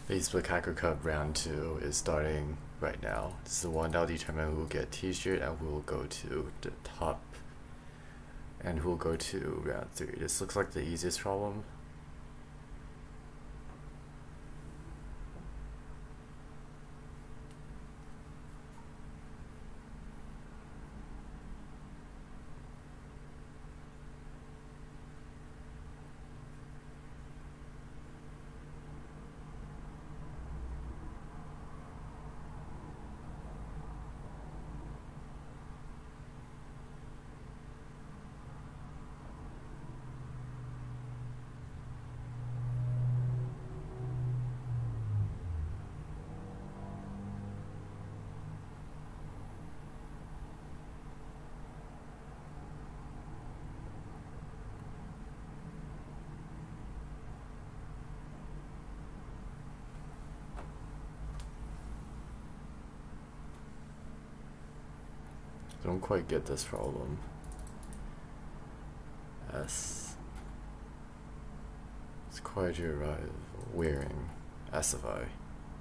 Facebook Hacker Cup round 2 is starting right now. This is the one that will determine who will get t-shirt and who will go to the top and who will go to round 3. This looks like the easiest problem. Don't quite get this problem. S. It's quite to arrive wearing S of I.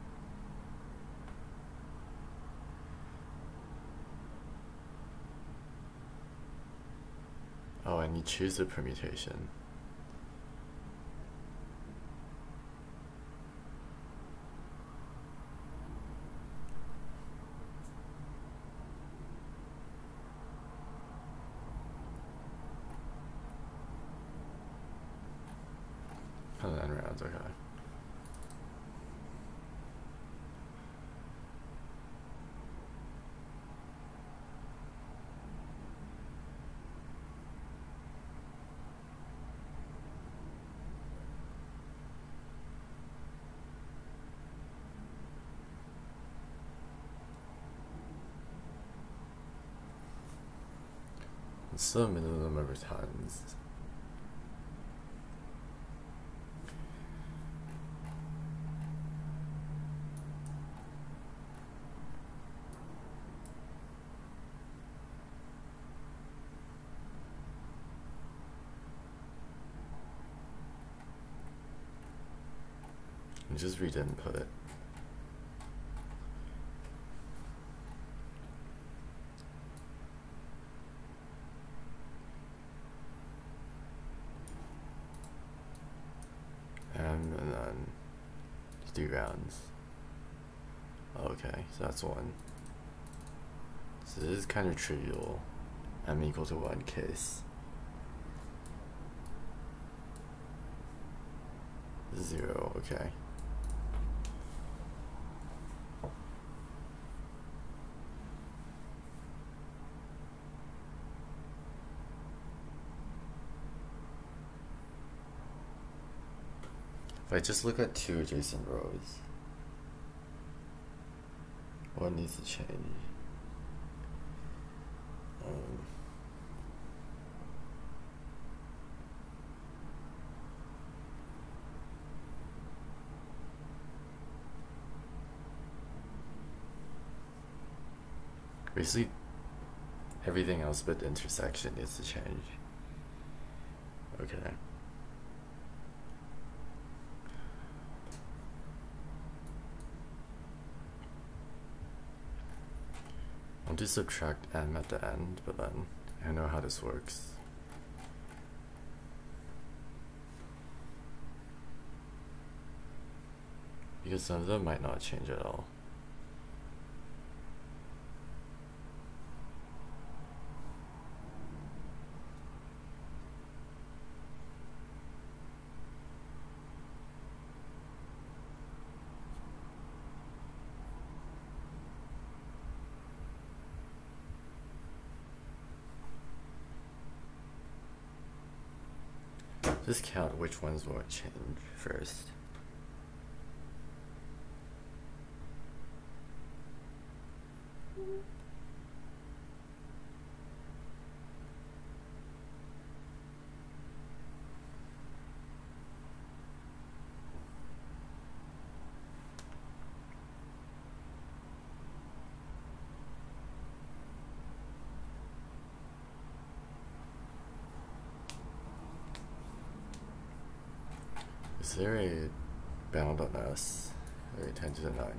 Oh, and you choose the permutation. And then rounds, okay. It's still a minimum number of times. And just read input. And then 3 rounds. Okay, so that's 1. So this is kind of trivial. M equal to 1 case. 0, okay. If I just look at 2 adjacent rows, what needs to change? Basically, everything else but the intersection needs to change. Okay. I'll just subtract m at the end, but then I know how this works. Because some of them might not change at all. Just count which ones won't change first. Is there a bound on S? Wait, 10 to the 9.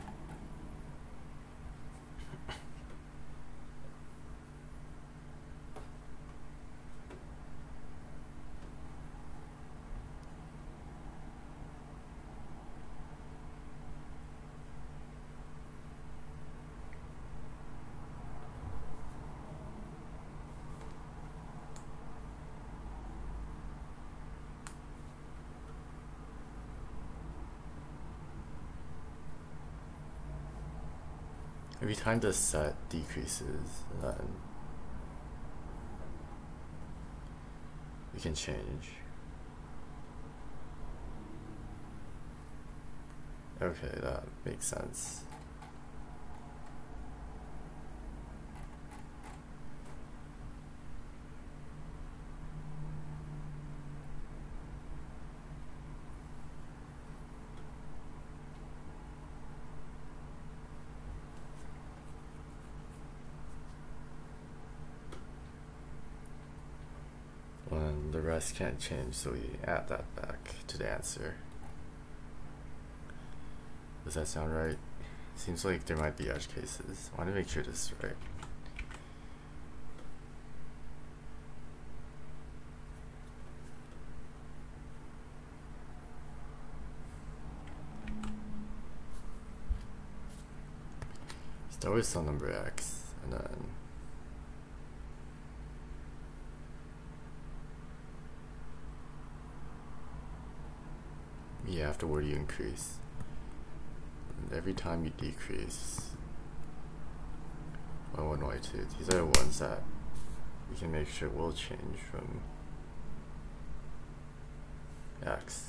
Every time the set decreases, then we can change. Okay, that makes sense. When the rest can't change, so we add that back to the answer. Does that sound right? Seems like there might be edge cases. I want to make sure this is right. Start with some number x, and then afterward you increase. And every time you decrease y1, y2, these are the ones that we can make sure will change from x.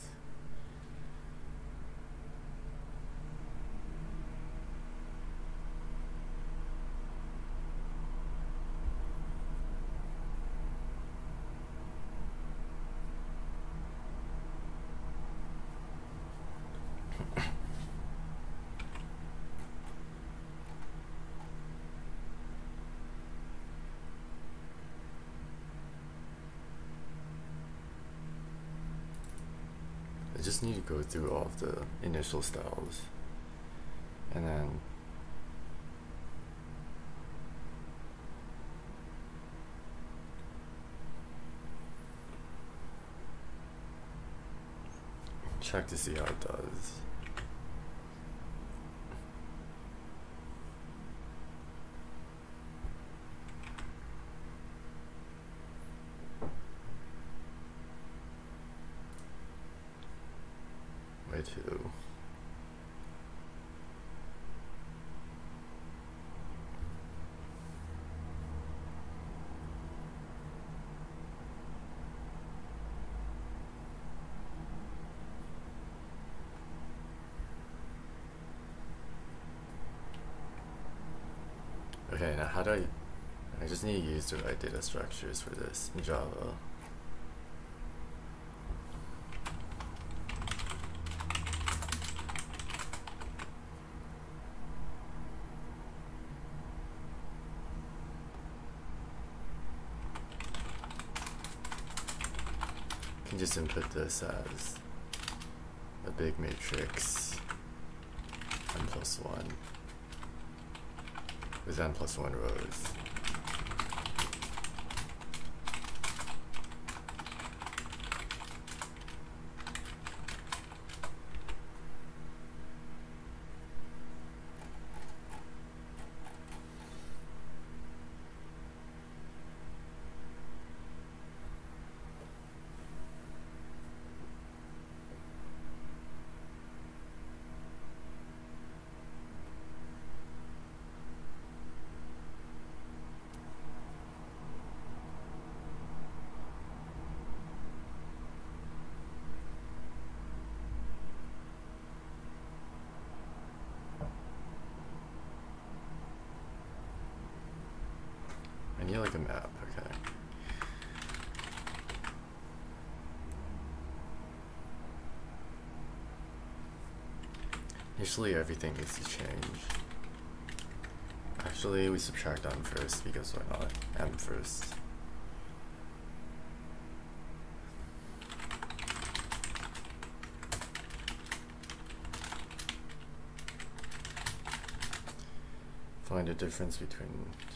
I just need to go through all of the initial styles and then check to see how it does. Y2. Okay, now how do I just need to use the right data structures for this in Java. You can just input this as a big matrix n+1 with n+1 rows. I need like a map, okay. Initially everything needs to change. Actually we subtract m first because why not? M first. find a difference between.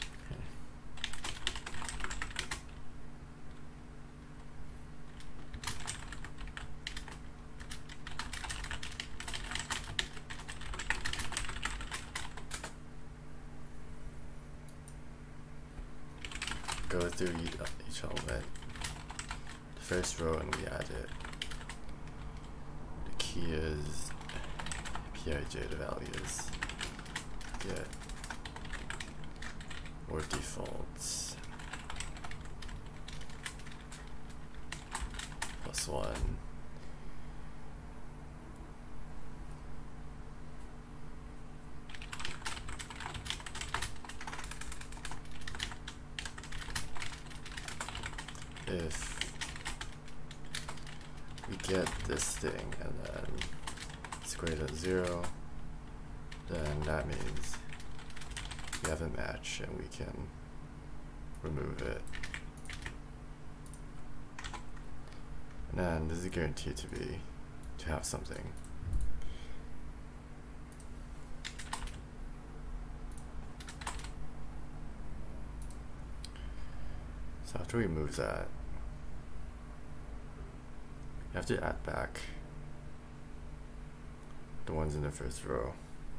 Go through each element, the first row, and we add it. The key is PIJ, the values. Get or defaults +1. If we get this thing and then it's greater than 0, then that means we have a match and we can remove it. And then this is guaranteed to have something. So after we move that, you have to add back the ones in the first row.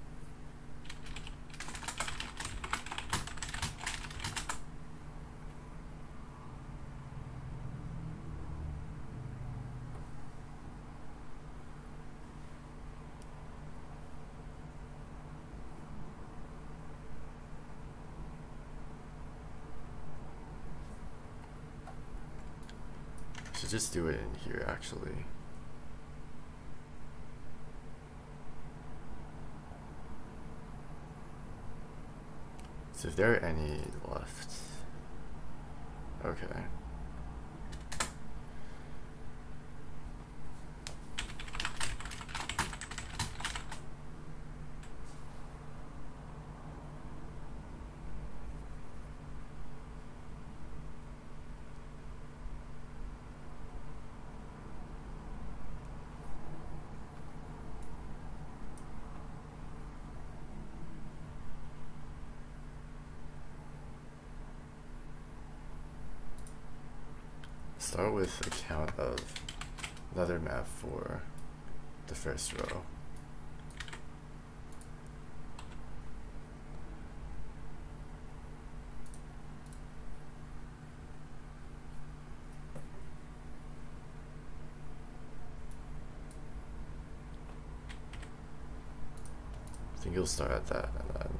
Should just do it in here actually. So if there are any left, okay. Start with a count of another map for the first row. I think you'll start at that and then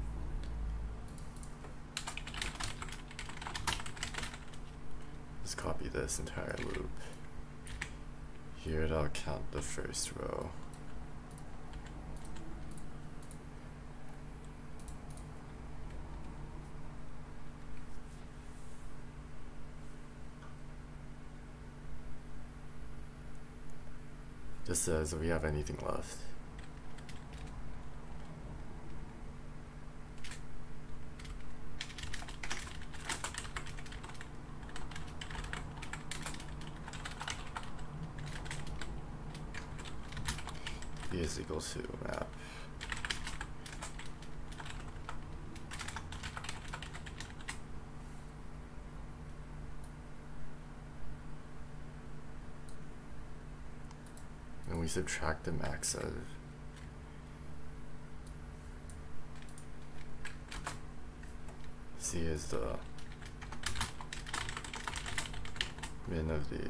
copy this entire loop. Here it'll count the first row. Just says if we have anything left. Is equal to map. And we subtract the max of C is the min of these.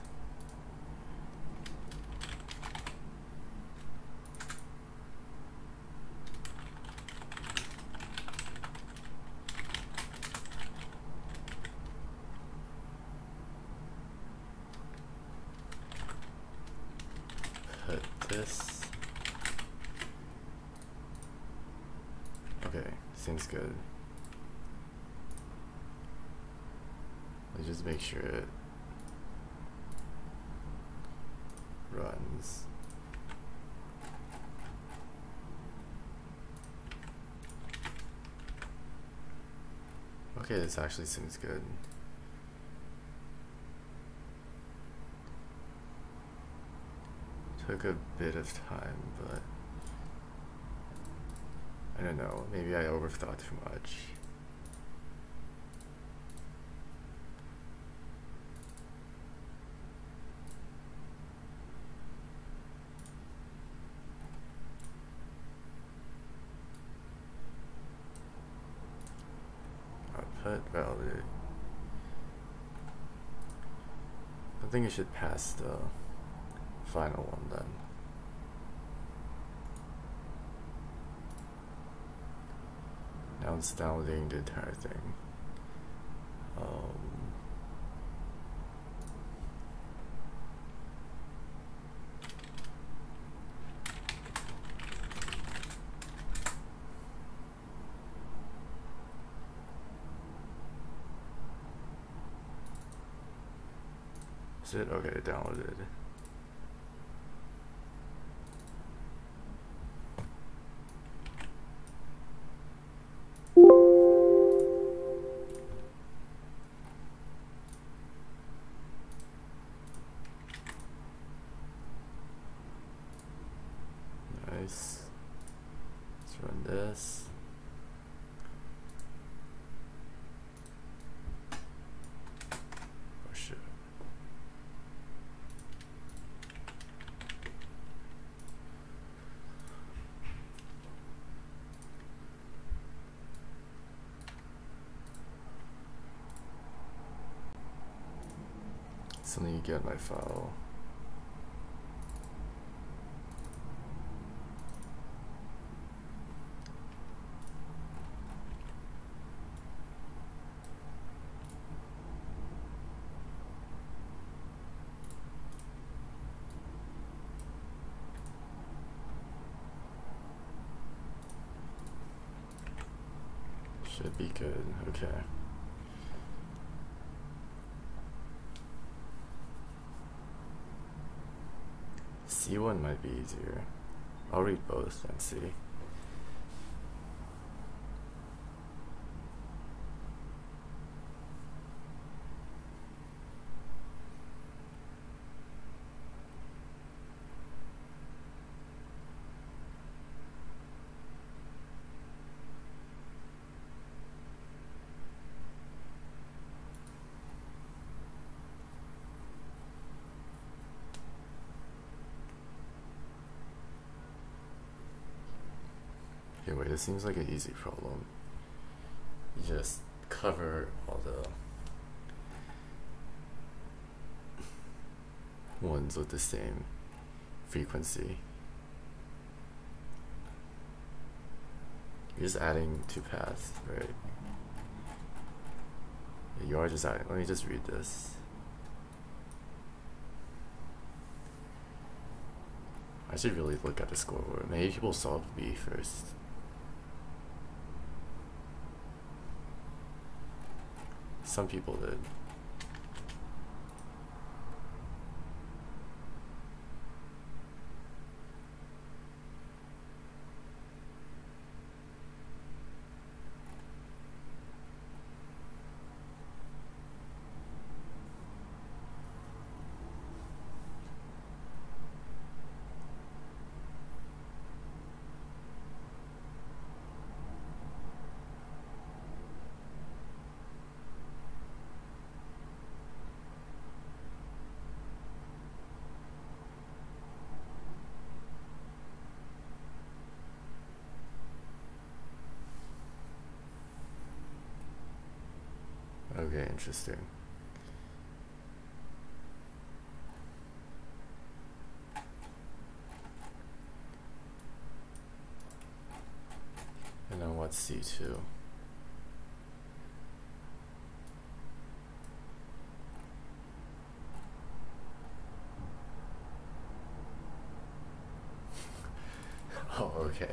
This. Okay, seems good. Let's just make sure it runs. Okay, this actually seems good. Took a bit of time, but I don't know, maybe I overthought too much. Output value. I think it should pass the final one then. Now it's downloading the entire thing. Is it? Okay, it downloaded. Nice. Let's run this. Oh shit. Something you get my file. Should be good. Okay. C1 might be easier. I'll read both and see. Okay, wait, this seems like an easy problem. You just cover all the ones with the same frequency. You're just adding two paths, right? Yeah, you are just adding. Let me just read this. I should really look at the scoreboard. Maybe people solved B first. Some people did. Okay, interesting. And then what's C2? Oh, okay.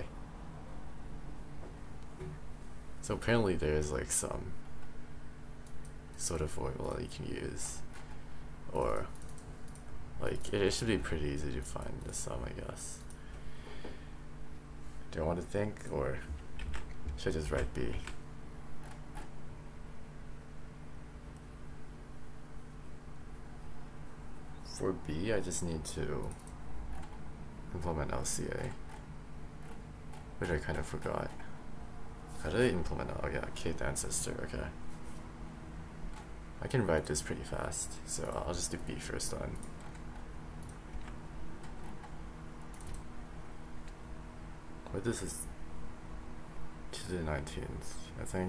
So apparently there's like some sort of formula you can use, or like it should be pretty easy to find the sum, I guess. Do I want to think, or should I just write B? For B, I just need to implement LCA, which I kind of forgot. How do they implement? Oh yeah, kth ancestor. Okay. I can write this pretty fast, so I'll just do B first then. But this is to the 19th, I think.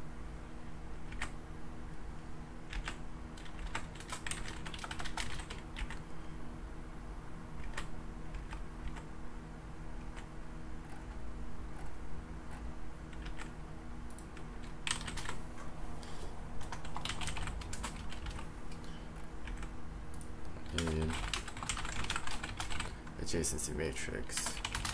Adjacency matrix,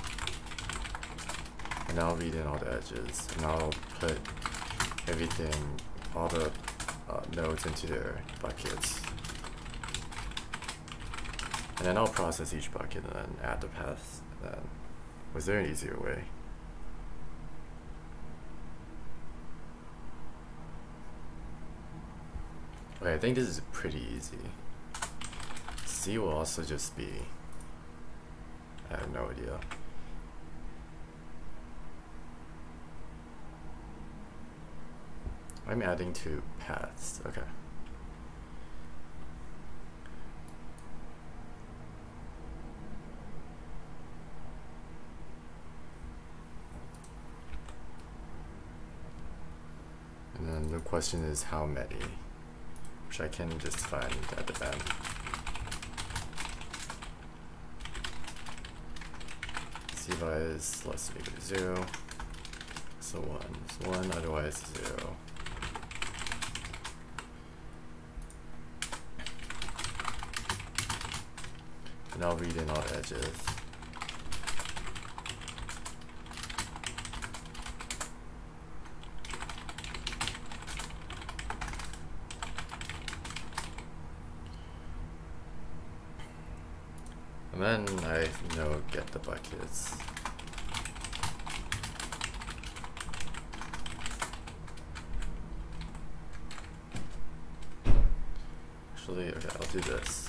and I'll read in all the edges, and I'll put everything, all the nodes into their buckets, and then I'll process each bucket and then add the paths. Then, was there an easier way? Okay, I think this is pretty easy. C will also just be, I have no idea. I'm adding two paths, okay. And then the question is how many, which I can just find at the end. C-vi is less than or equal to 0, so 1 is 1, otherwise 0. And I'll read in all edges. And then I get the buckets. Actually, okay, I'll do this.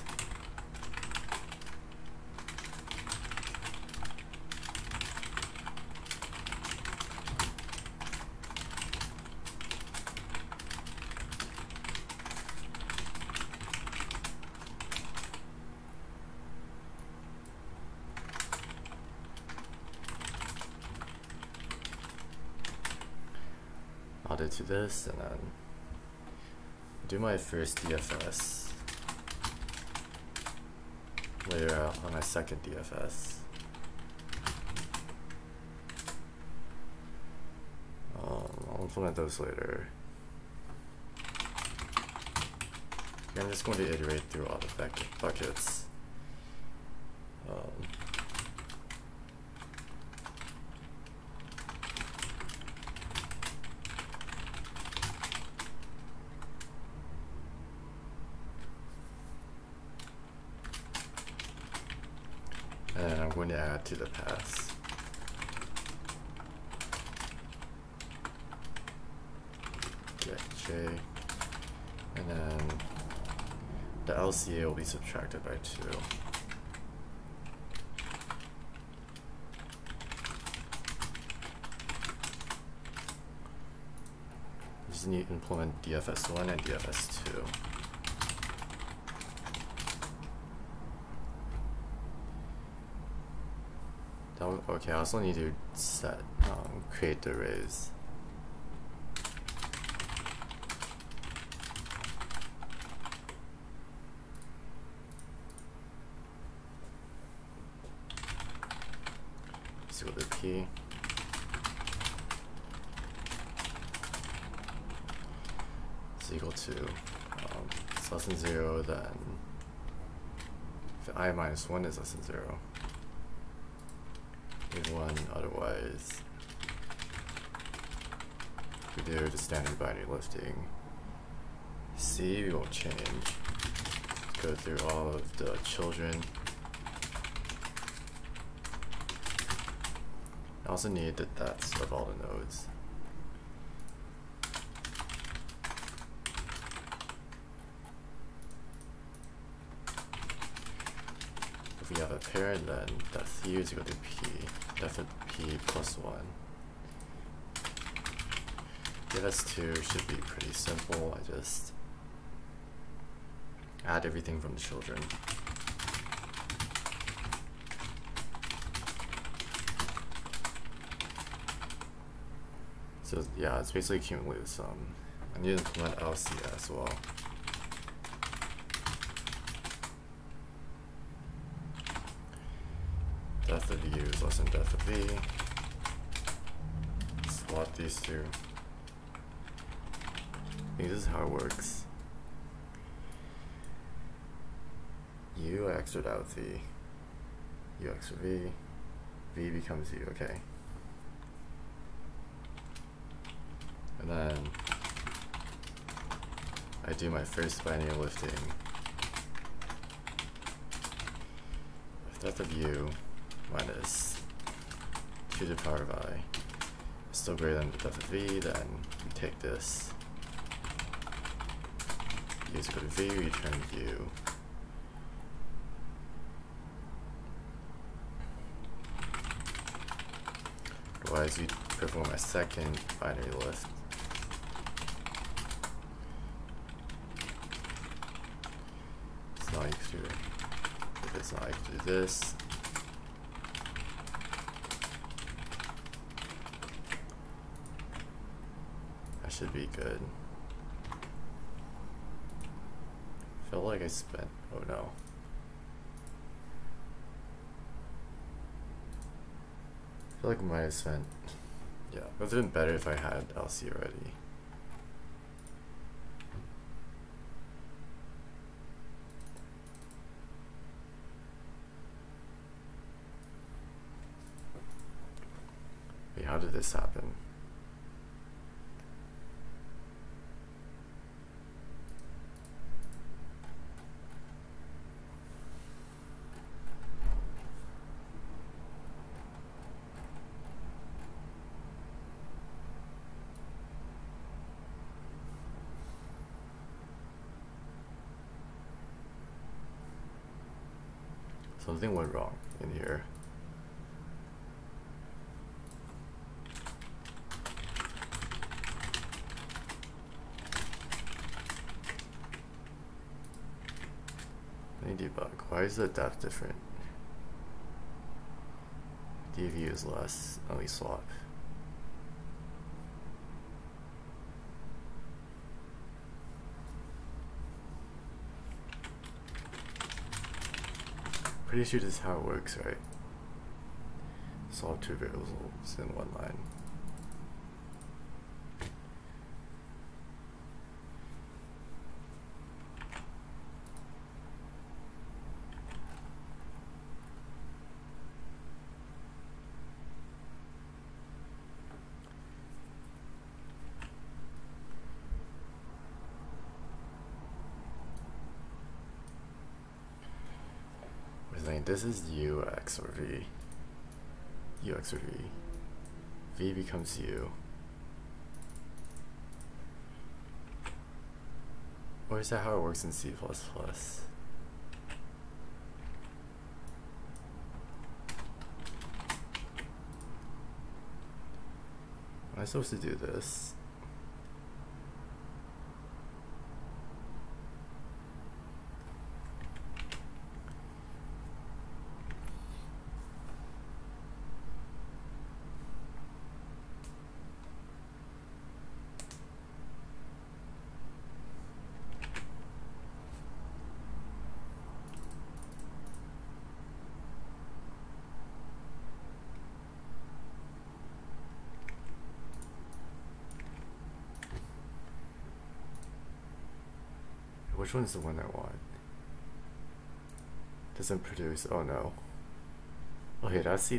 I'll do to this and then do my first DFS, later out on my second DFS. I'll implement those later. I'm just going to iterate through all the buckets. And I'm going to add to the paths. Get J, and then the LCA will be subtracted by 2. Just need to implement DFS1 and DFS2. Okay, I also need to set, create the arrays. So the P. Is equal to, it's less than 0, then if I minus 1 is less than 0. 1, otherwise we do the standard binary lifting. C will change. Go through all of the children. I also need the depths of all the nodes. If we have a parent, then depth U is equal to P. Depth of P plus 1. EFS2 should be pretty simple. I just add everything from the children. So yeah, it's basically cumulative sum. I need to implement LC as well. Depth of U is less than depth of V. Swap these two. I think this is how it works. U I XORed out with V. U XOR V. V becomes U, okay. And then I do my first binary lifting. If depth of U minus 2 to the power of I is still greater than the depth of V, then we take this. U is equal to V, return U. Otherwise, we perform a second binary lift. It's not equal to, if it's not equal to this, that should be good. Felt like I spent, oh no. I feel like I might have spent, yeah, it would have been better if I had LC already. Wait, how did this happen? Something went wrong in here. Let me debug. Why is the depth different? DV is less. Let me swap. Pretty sure this is how it works, right? Solve two variables in one line. This is U XOR V. U XOR V. V becomes U. Or is that how it works in C++? Am I supposed to do this? Which one's the one I want? Doesn't produce, oh no. Okay, that's C++.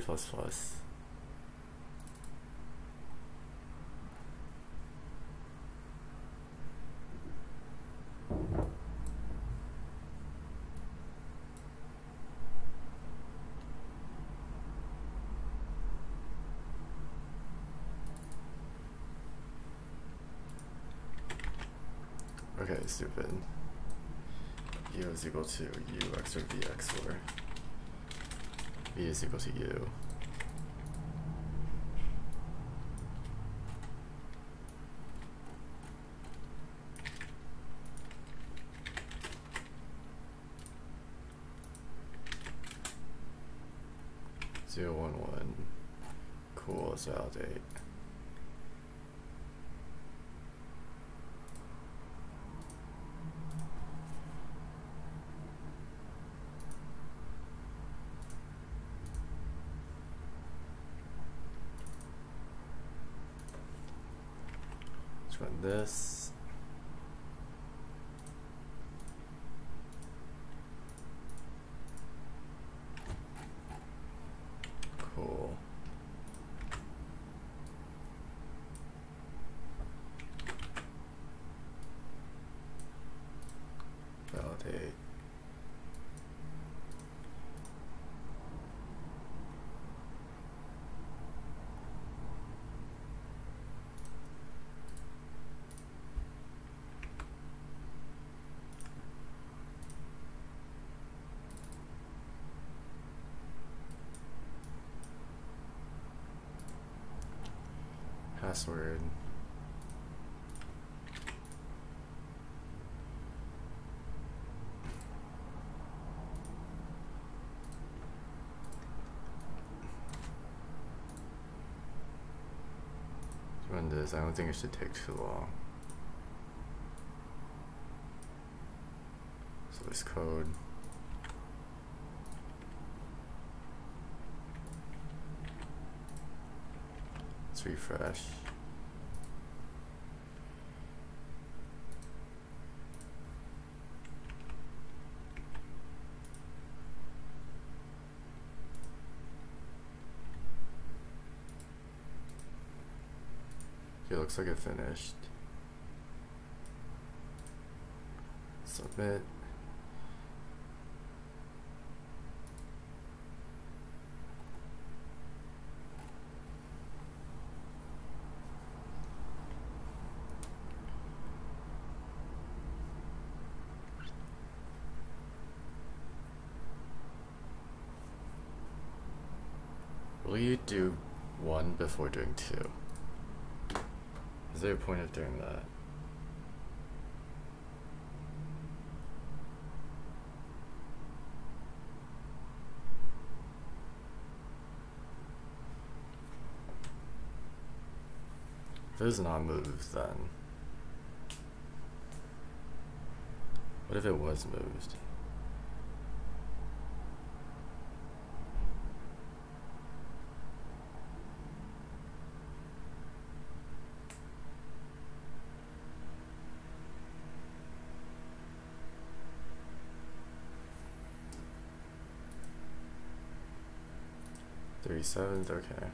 Okay, stupid. U is equal to U XOR V XOR. V is equal to U. 011. Cool, let's validate. Let's run this. Cool. Validate. Password. Run this. I don't think it should take too long. Source code. Let's refresh. Okay, looks like it finished. Submit. Will you do 1 before doing 2? Is there a point of doing that? If it is not moved, then what if it was moved? Seventh, okay.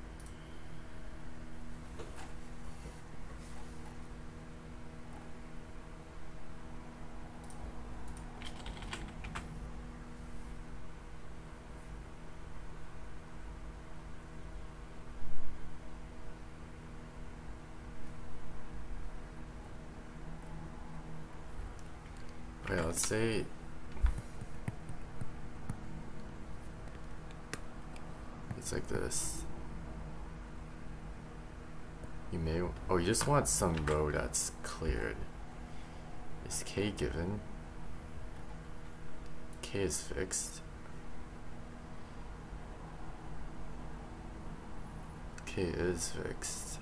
Okay, let's say it's like this. You may, oh, you just want some row that's cleared. Is K given? K is fixed. K is fixed.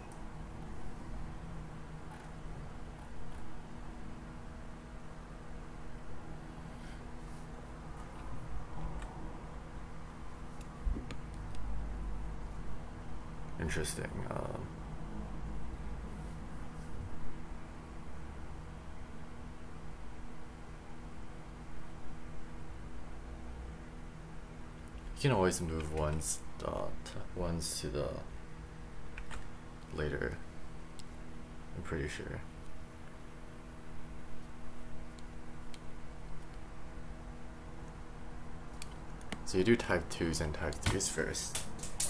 Interesting. You can always move ones to the later. I'm pretty sure. So you do type 2s and type 3s first.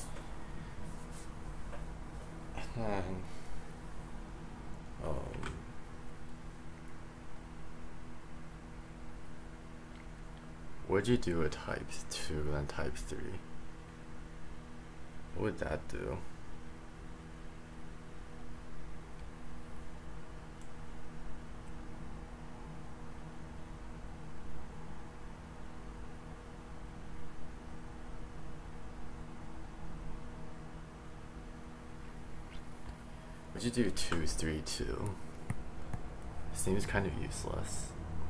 And would you do a type 2 and type 3? What would that do? Would you do 2, 3, 2? Seems kind of useless.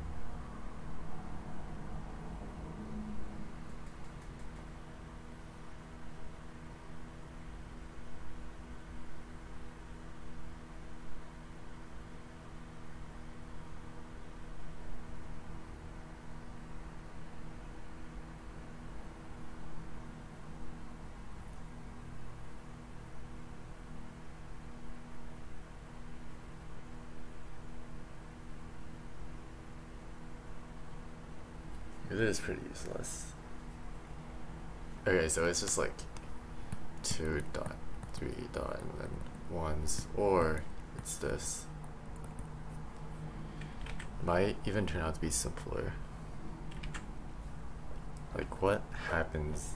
It is pretty useless. Okay, so it's just like 2 dot 3 dot and then ones, or it's this. Might even turn out to be simpler. Like what happens?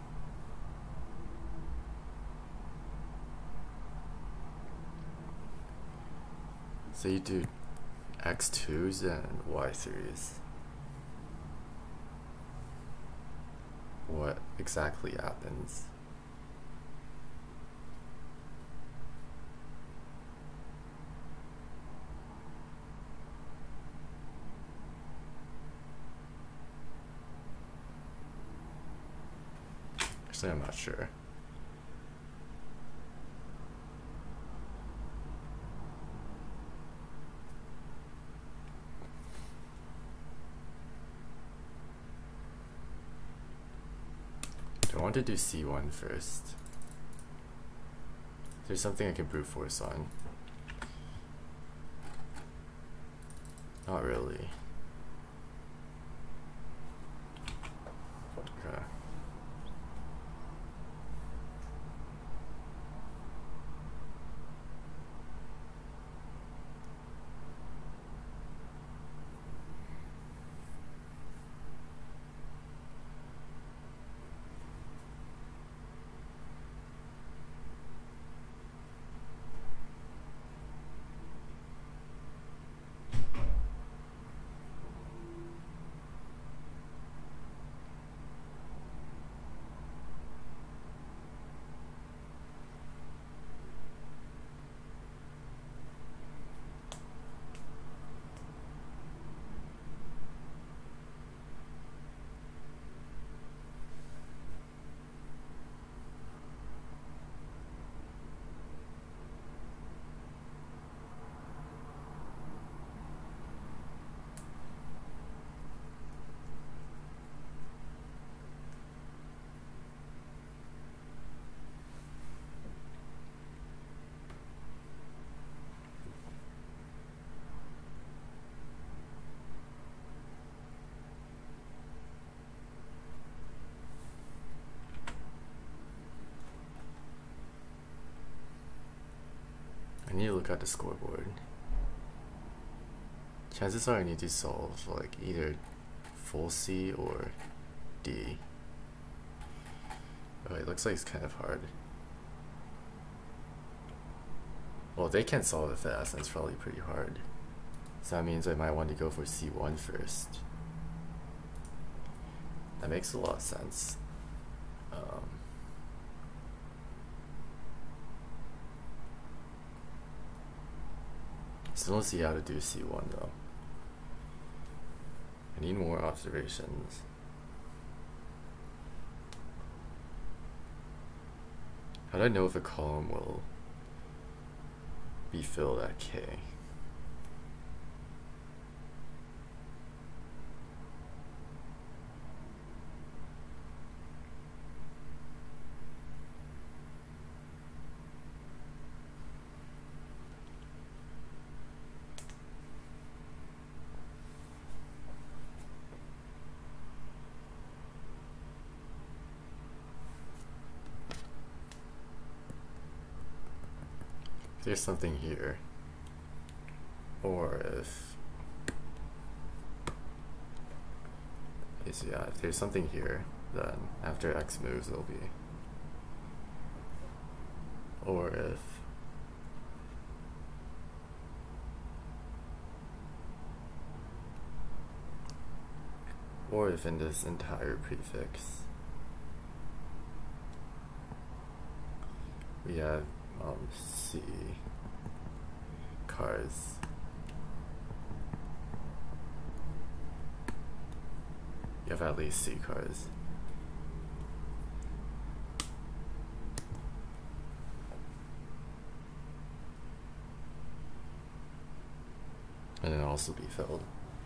So you do x2s and y3s. What exactly happens? Actually, I'm not sure. Do I want to do C1 first? There's something I can brute force on. Not really. Okay. I need to look at the scoreboard. Chances are I need to solve like either full C or D. Oh, it looks like it's kind of hard. Well, they can't solve it fast, and it's probably pretty hard. So that means I might want to go for C1 first. That makes a lot of sense. Still don't see how to do C1 though. I need more observations. How do I know if a column will be filled at K? If there's something here, or if if there's something here, then after X moves it'll be, or if in this entire prefix we have C cars. You have at least C cars. And then also be filled.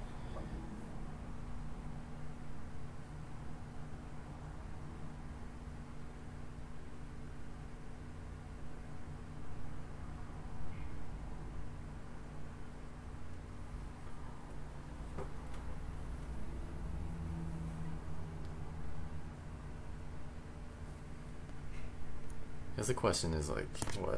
Because the question is like, what?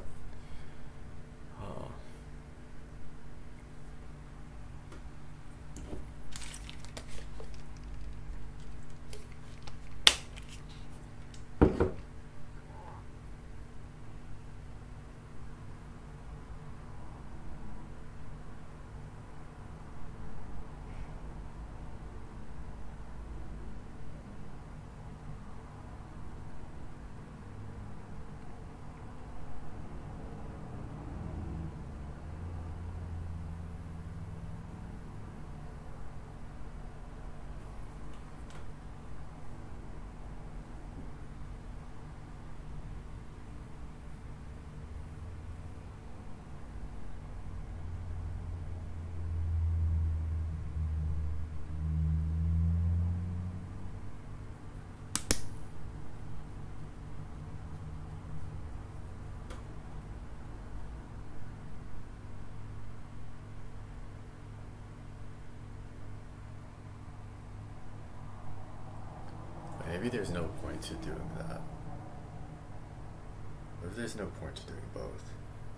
Maybe there's no point to doing that. What if there's no point to doing both?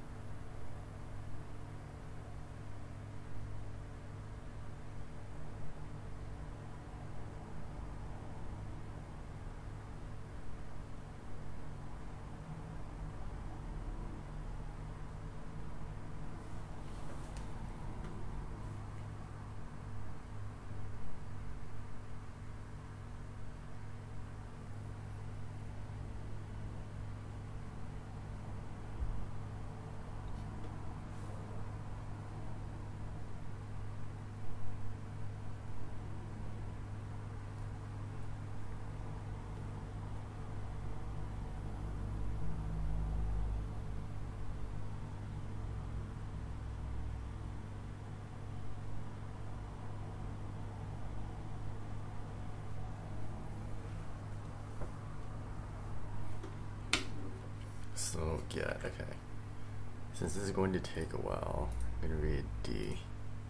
So, yeah, okay. Since this is going to take a while, I'm going to read D.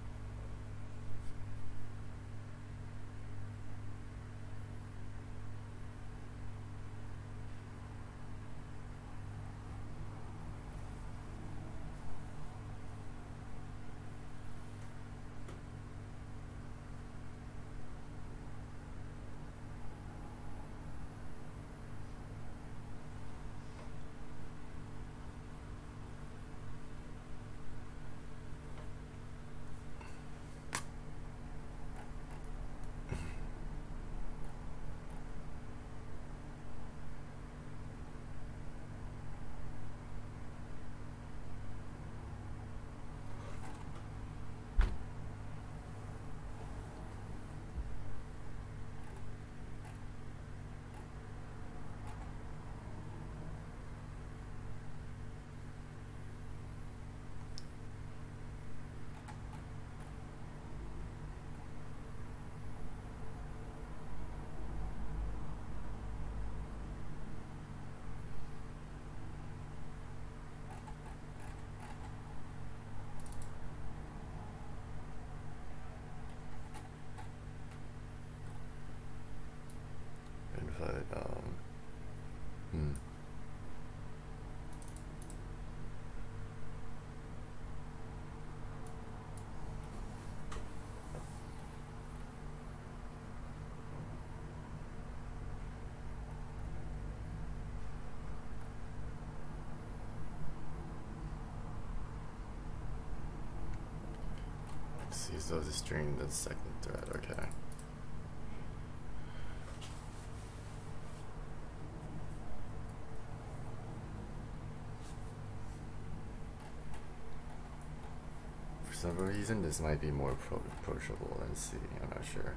But, see, so this string, the second thread, okay. some reason this might be more approachable. Let's see, I'm not sure.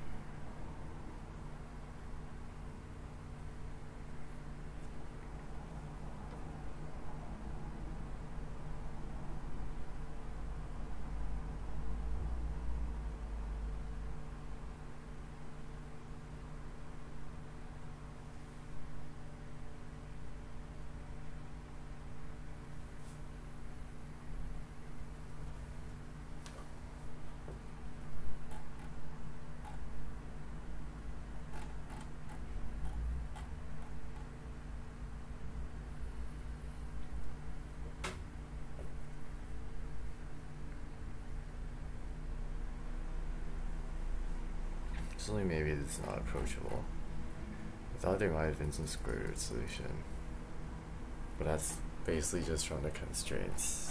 Actually, maybe it's not approachable. I thought there might have been some square root solution, but that's basically just from the constraints.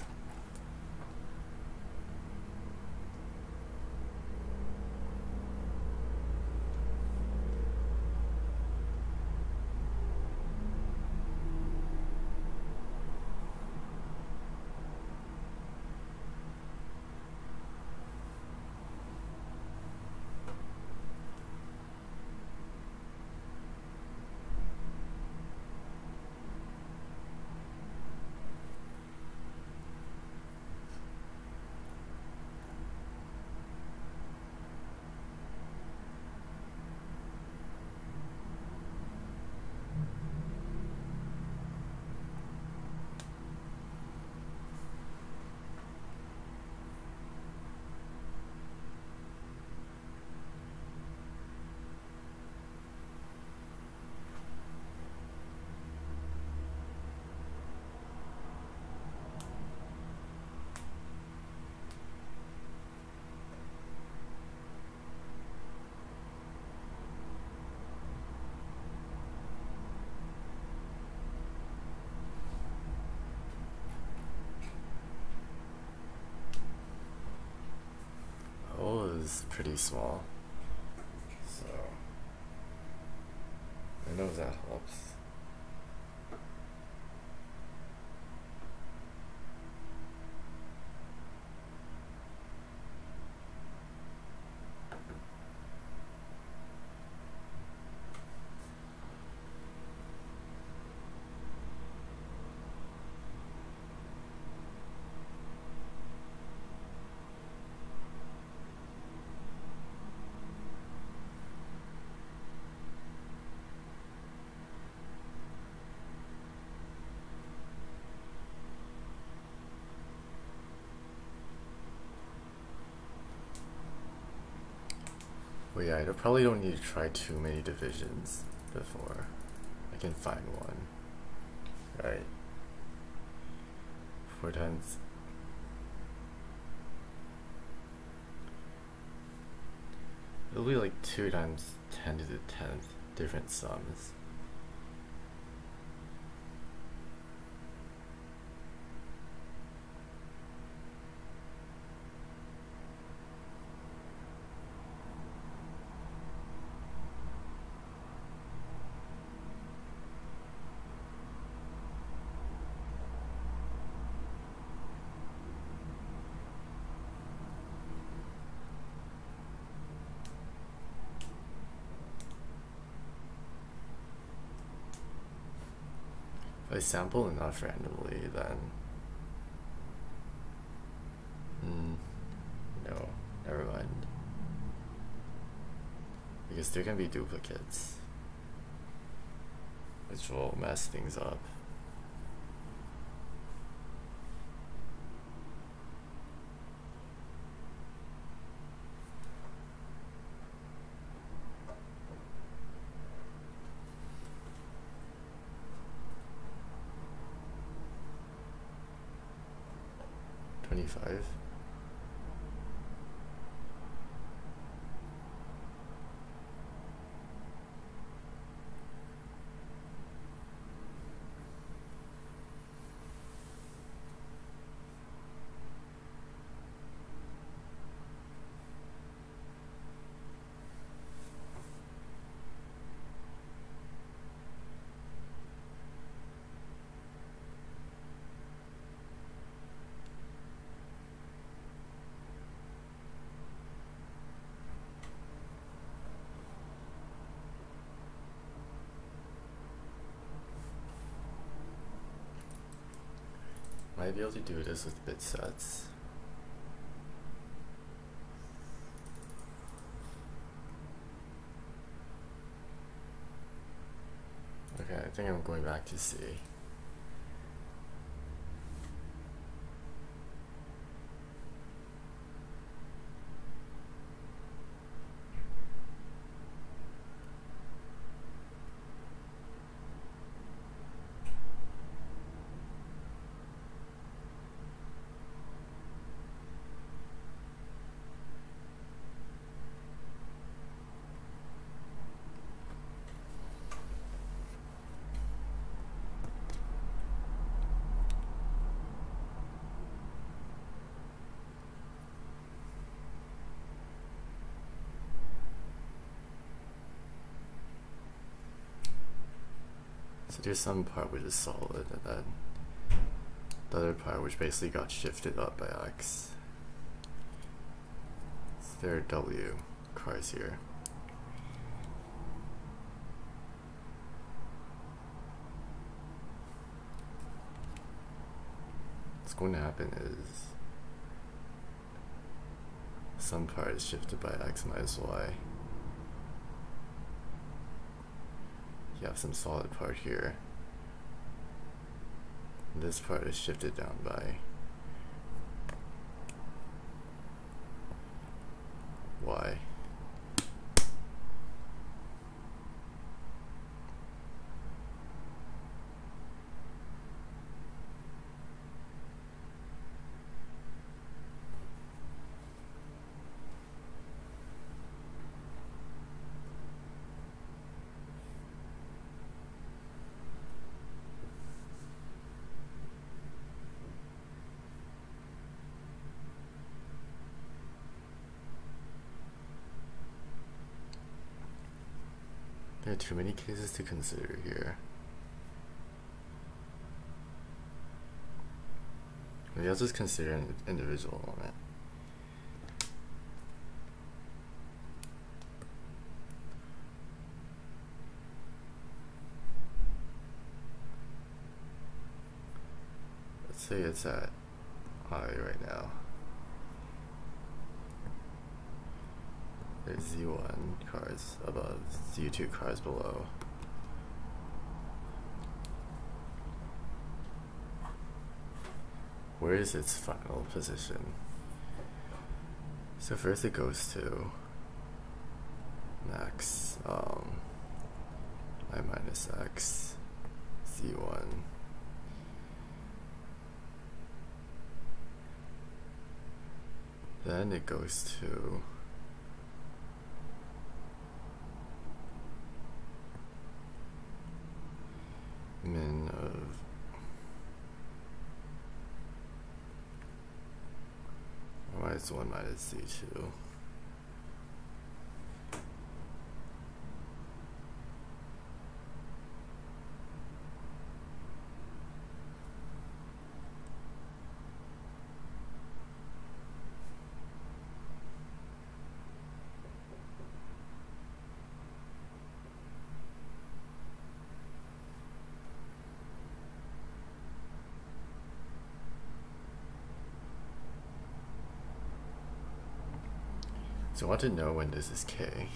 Is pretty small, so I don't know if that helps. Well, yeah, I probably don't need to try too many divisions before I can find one. Right. 4 times. It'll be like 2 times 10 to the 10th different sums. If I sample enough randomly, then no, never mind. Because there can be duplicates, which will mess things up. $25. Might be able to do this with bit sets. Okay, I think I'm going back to C. So there's some part which is solid, and then the other part which basically got shifted up by X. So there are W cars here. What's going to happen is some part is shifted by X minus Y. You have some solid part here. This part is shifted down by Y. There are too many cases to consider here. Maybe I'll just consider an individual element. Let's say it's at I right now. There's Z1 cars above, Z2 cars below. Where is its final position? So first it goes to max I minus X Z1. Then it goes to min of minus 1 minus Z2. So I want to know when this is K.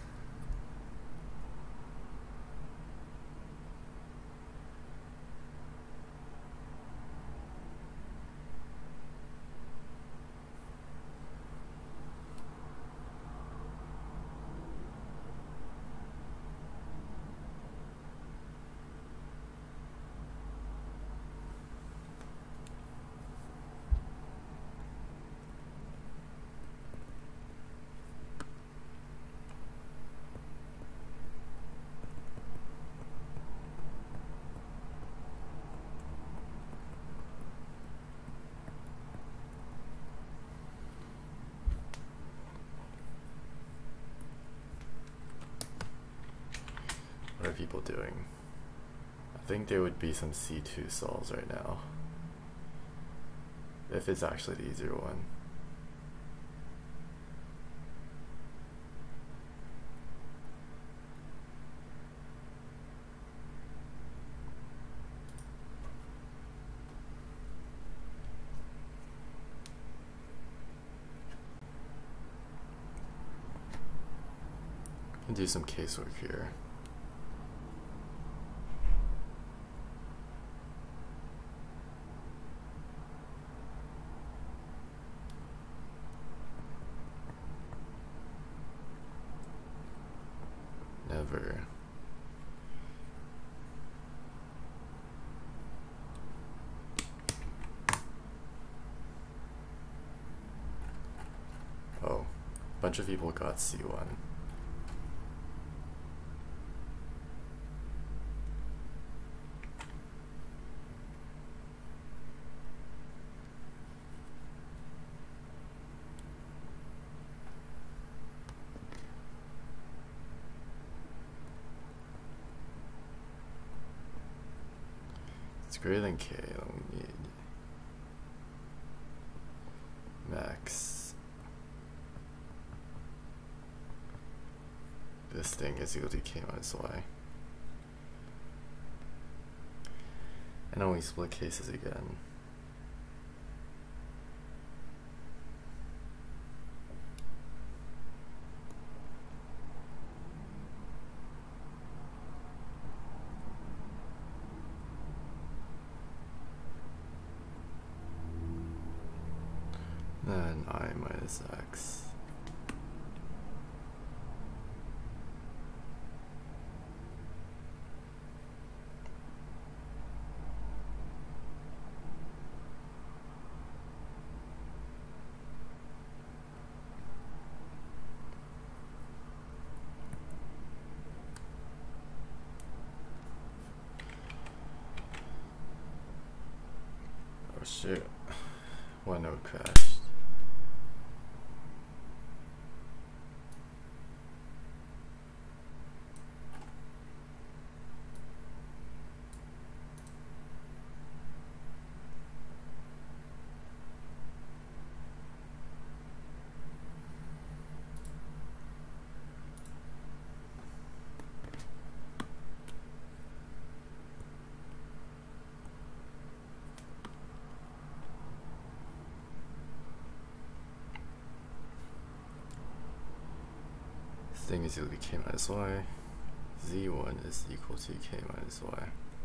What are people doing? I think there would be some C2 solves right now. If it's actually the easier one. and do some casework here. Never. Oh, a bunch of people got C1. It's greater than K, then we need max. This thing is equal to K minus Y. And then we split cases again. Then I minus X. Oh shit, one node crashed. Thing is equal to K minus Y. Z1 is equal to K minus Y.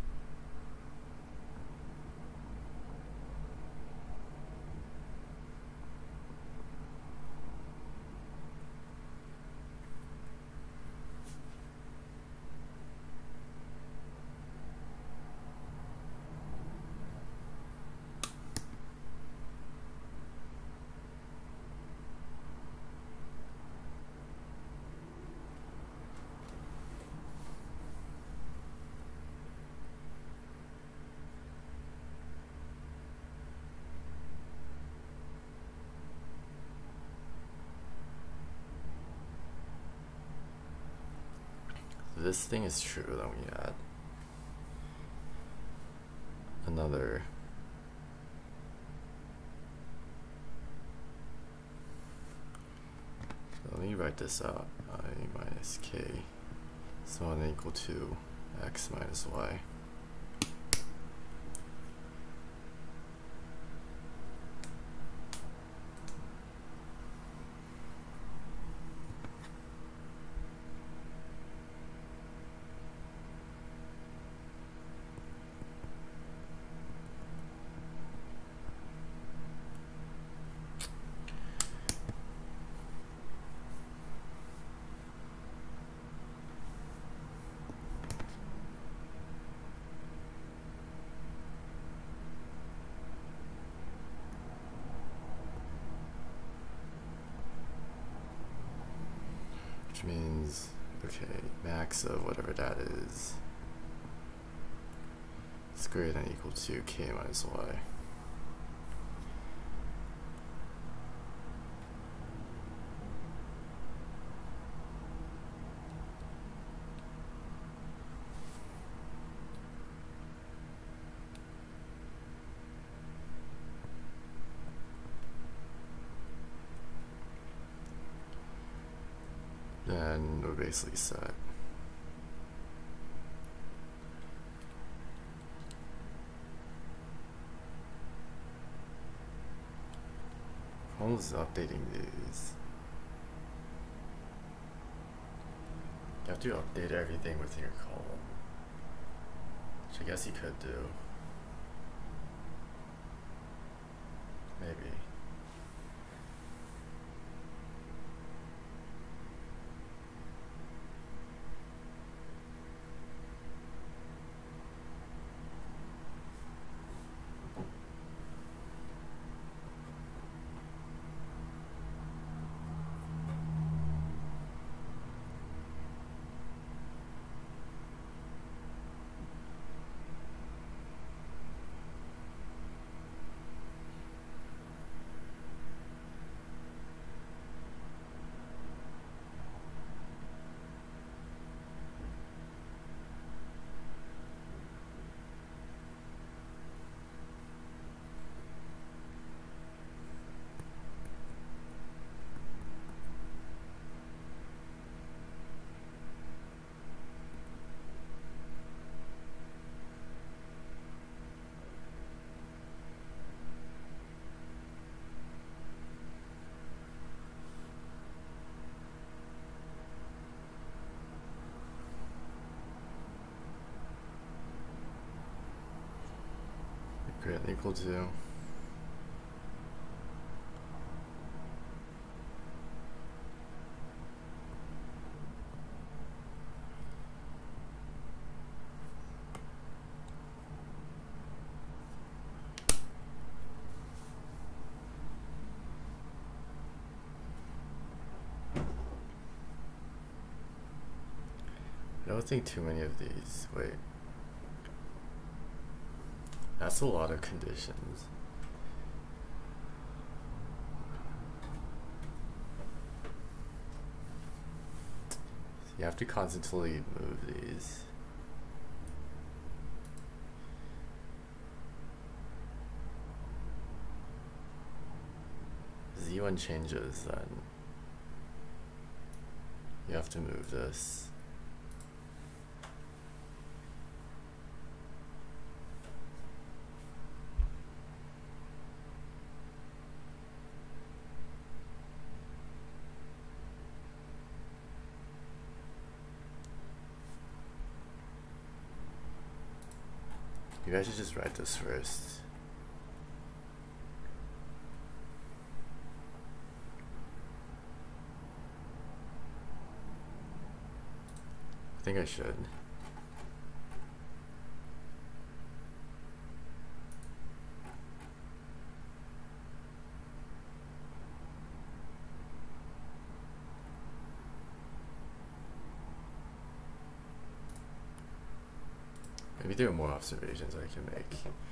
This thing is true, then we add another so let me write this out. I minus K is 1 equal to X minus Y. Which means, okay, max of whatever that is greater than or equal to K minus Y. Then we're basically set. Almost updating these. You have to update everything within your column, which I guess you could do. Maybe. Great, equal to. I don't think too many of these. Wait. That's a lot of conditions. So you have to constantly move these. Z1 changes, then you have to move this. You guys should just write this first. I think I should. Maybe there are more observations I can make.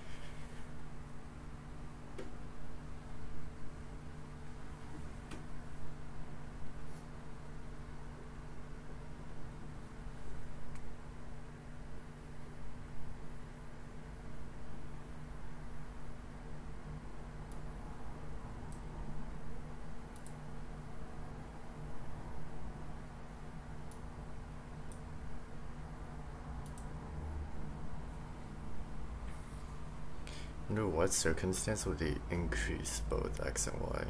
Under what circumstance would they increase both x and y?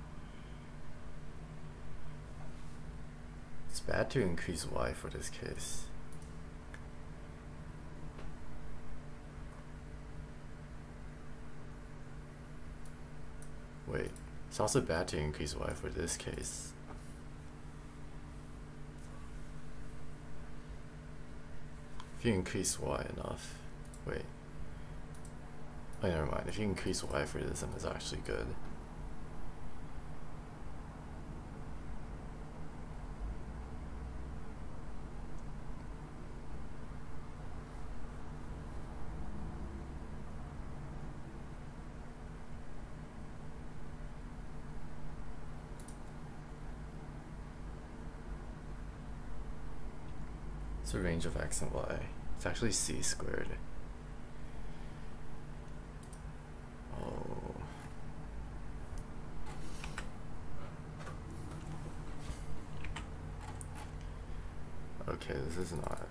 It's bad to increase y for this case. Wait, it's also bad to increase y for this case. If you increase y enough, wait. Oh, never mind. If you increase y for this, then it's actually good. It's a range of x and y. It's actually c squared. Okay, this is not.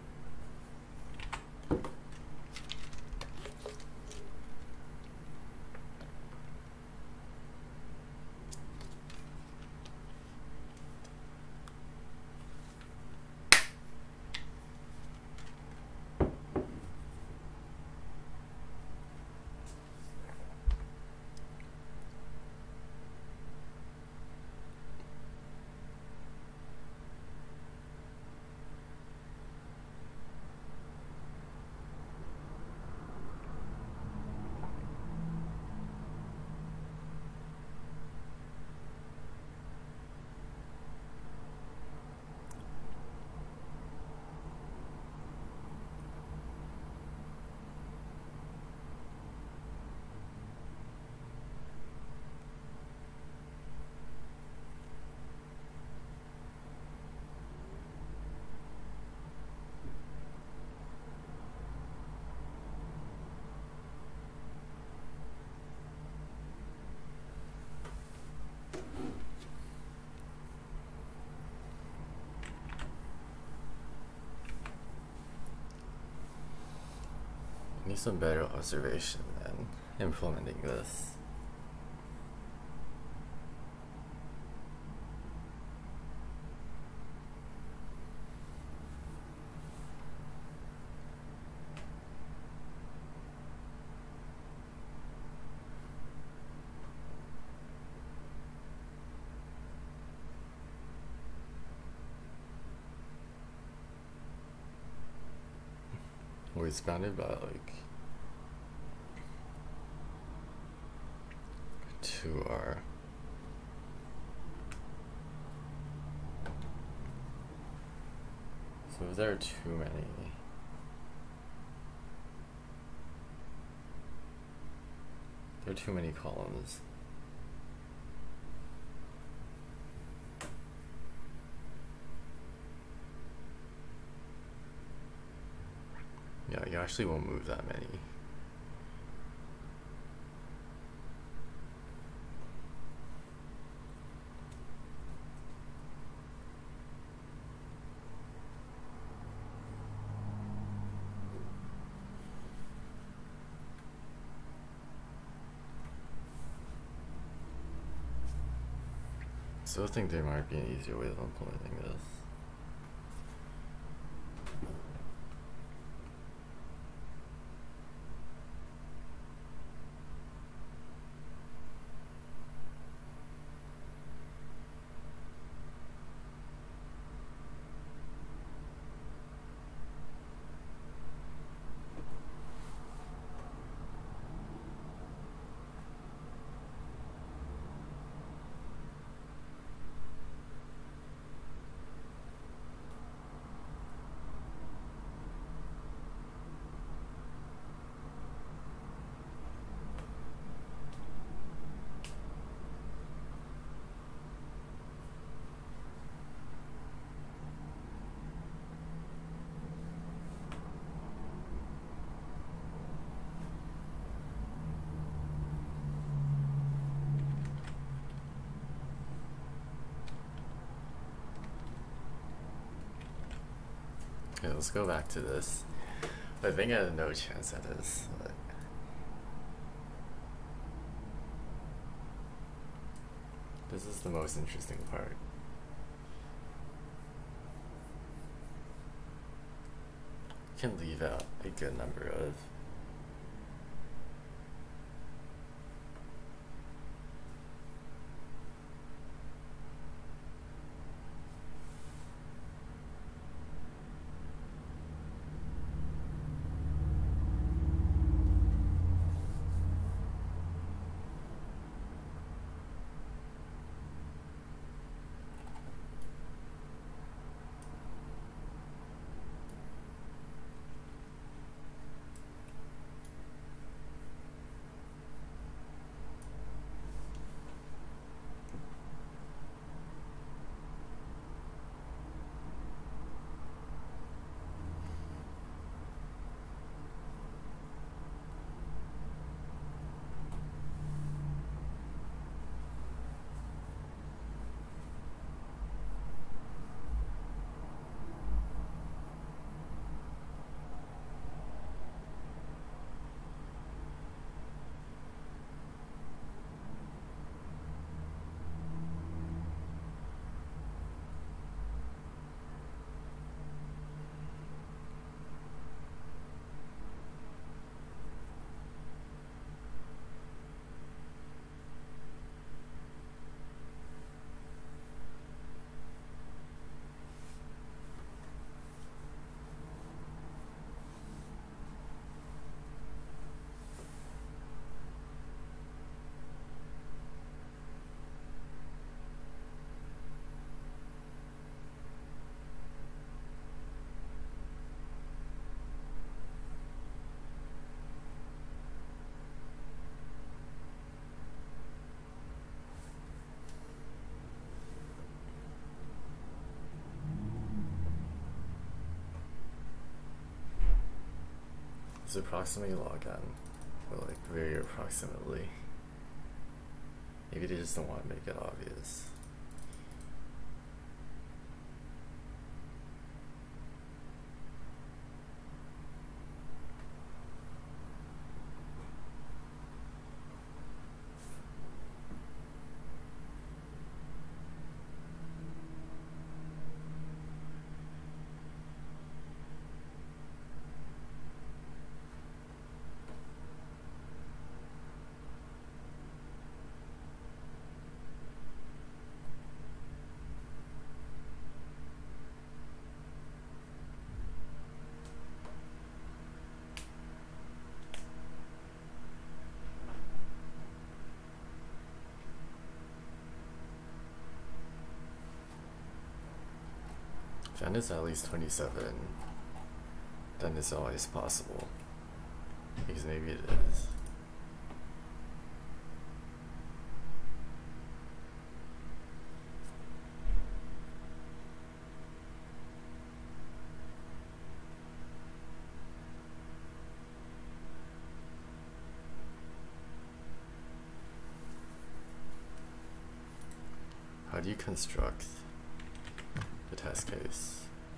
some better observation than implementing this. We're expanded by like 2R. So if there are too many, there are too many columns. Yeah, you actually won't move that many. So I think there might be an easier way of implementing this. Okay, let's go back to this. I think I have no chance at this. But this is the most interesting part. You can leave out a good number of it's approximately log n, or like very approximately. Maybe they just don't want to make it obvious. If n is at least 27, then it's always possible. Because maybe it is. How do you construct the test case?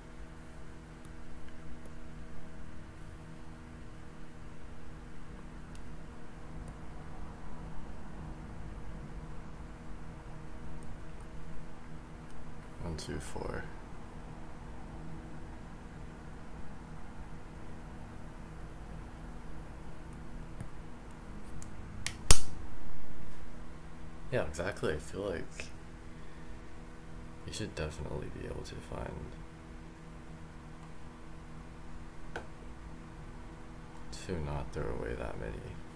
One, two, four. Yeah, exactly. I feel like you should definitely be able to find to not throw away that many.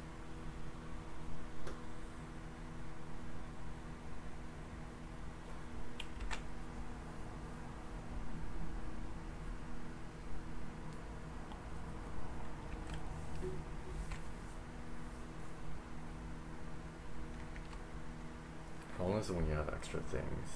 How long is it when you have extra things?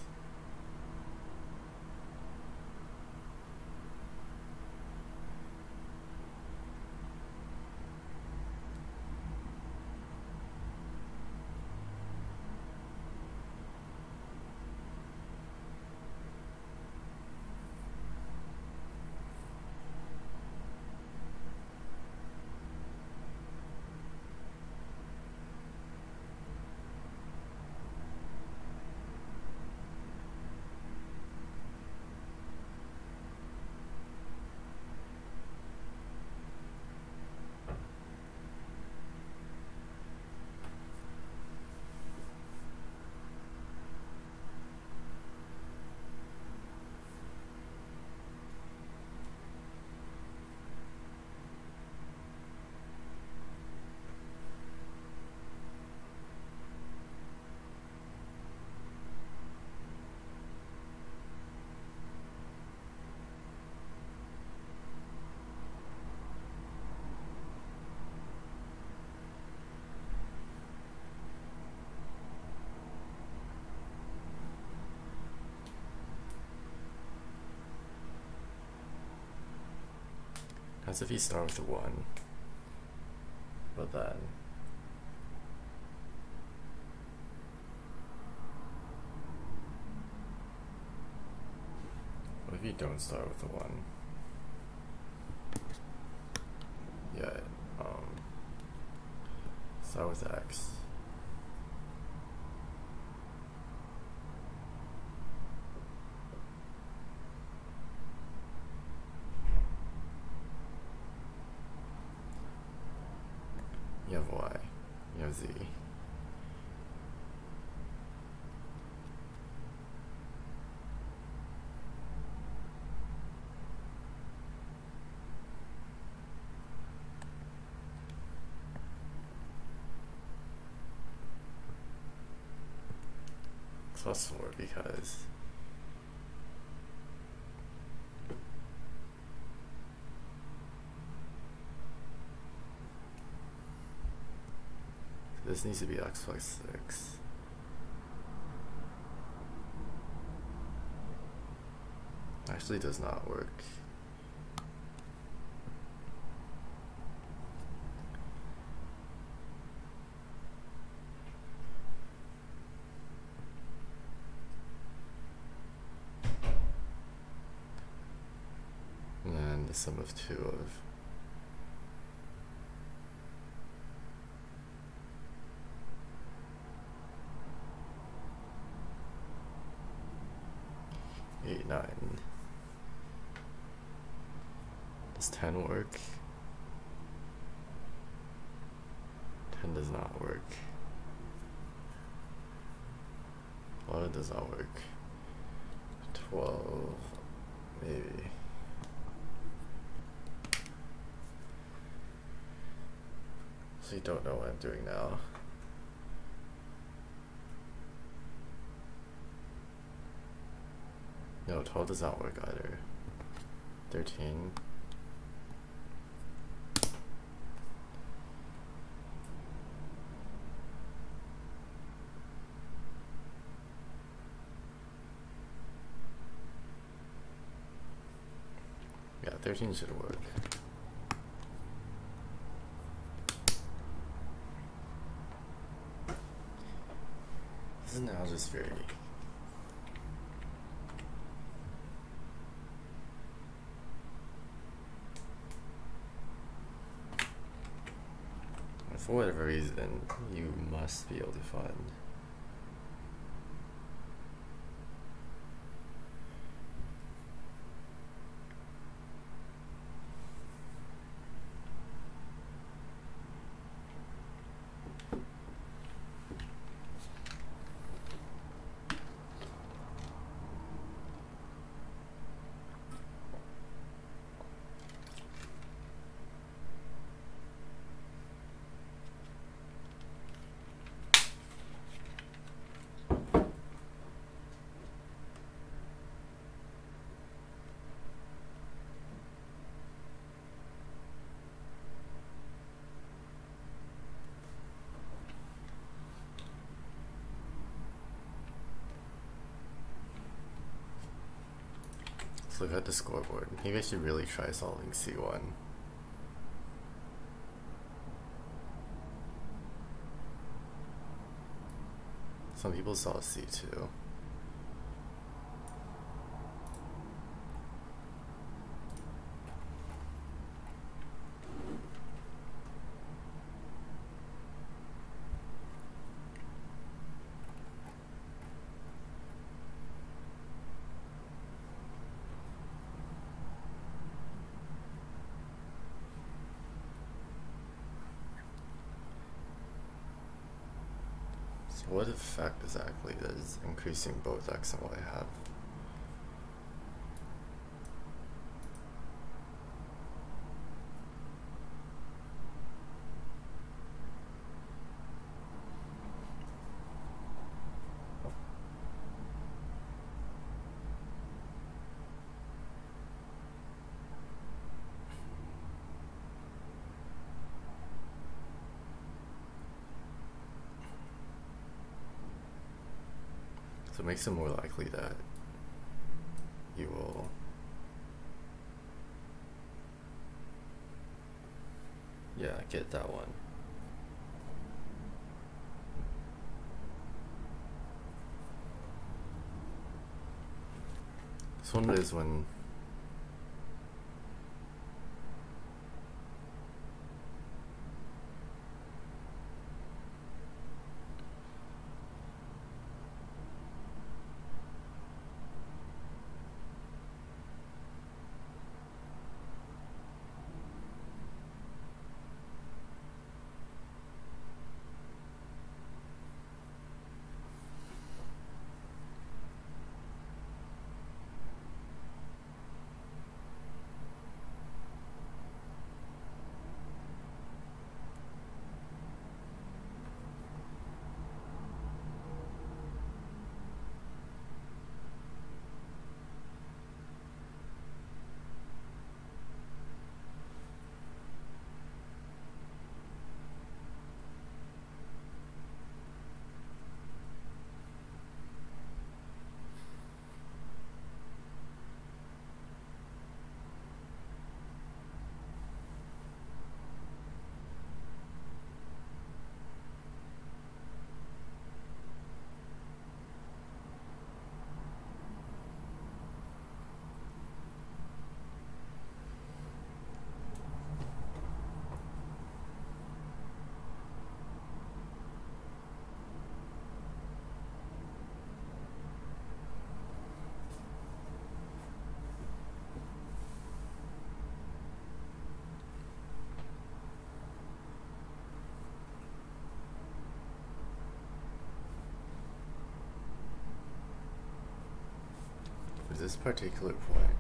As if you start with a 1, but then what if you don't start with a 1? Yeah, start with X. You have Y, you have Z. Plus 4 because this needs to be X plus 6. Actually does not work. And then the sum of 2 of 8, 9. Does 10 work? 10 does not work. 11 does not work. 12, maybe. So you don't know what I'm doing now. No, 12 does not work either. 13. Yeah, 13 should work. This is now just very... For whatever reason, you must be able to find. Let's look at the scoreboard. Maybe I should really try solving C1. Some people saw C2. What effect exactly does increasing both x and y have? So it makes it more likely that you will get that one. This one is when at this particular point,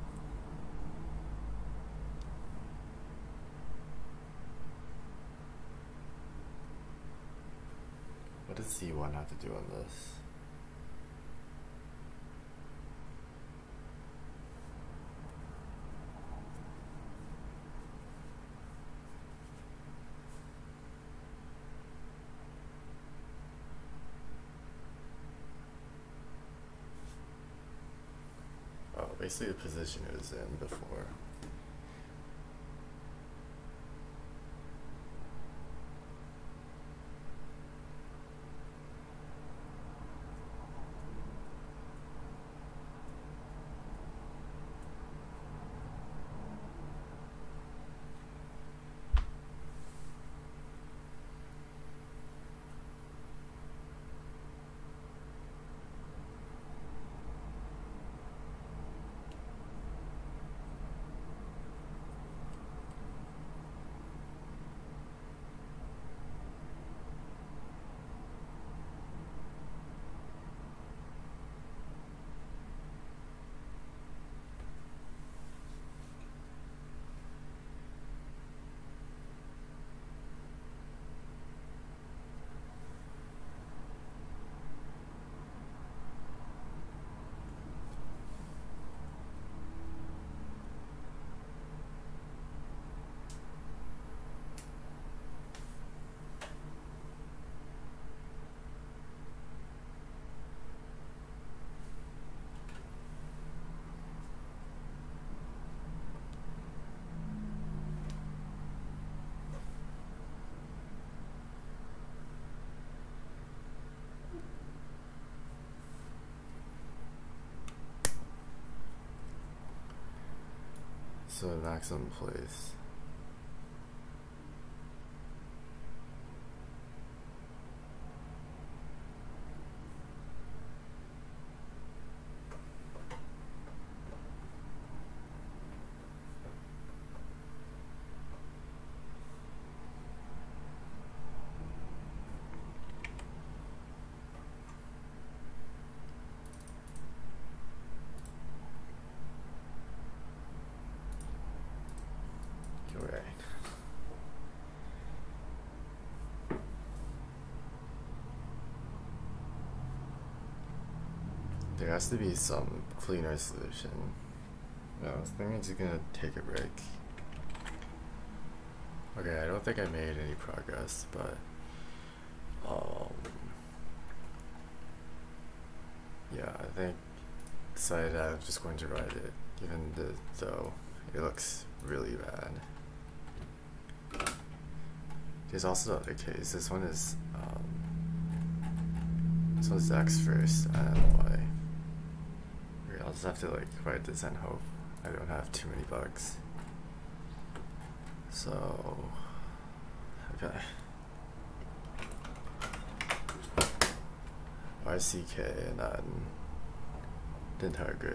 what does C1 have to do on this? basically the position it was in before. So maximum place. There has to be some cleaner solution. No, I was thinking it's gonna take a break. Okay, I don't think I made any progress, but yeah, I think decided I'm just going to write it, even though it looks really bad. There's also the other case. This one is X first. I don't know why. Okay, I'll just have to like write this and hope I don't have too many bugs. So okay. RCK and then the entire grid.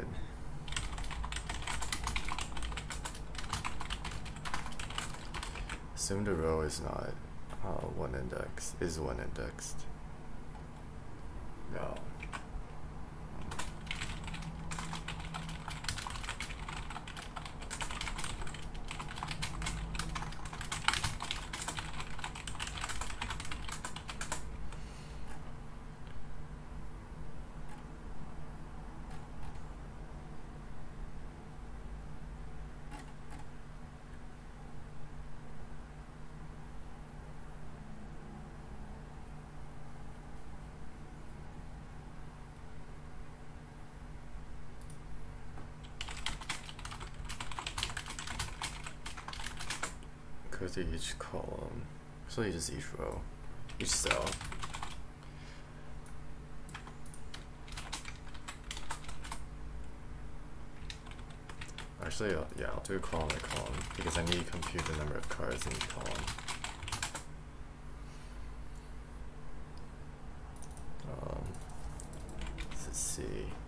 Assume the row is not one indexed. No. Go through each column, actually just each row, each cell. Actually, yeah, I'll do a column by column because I need to compute the number of cards in each column. Let's see.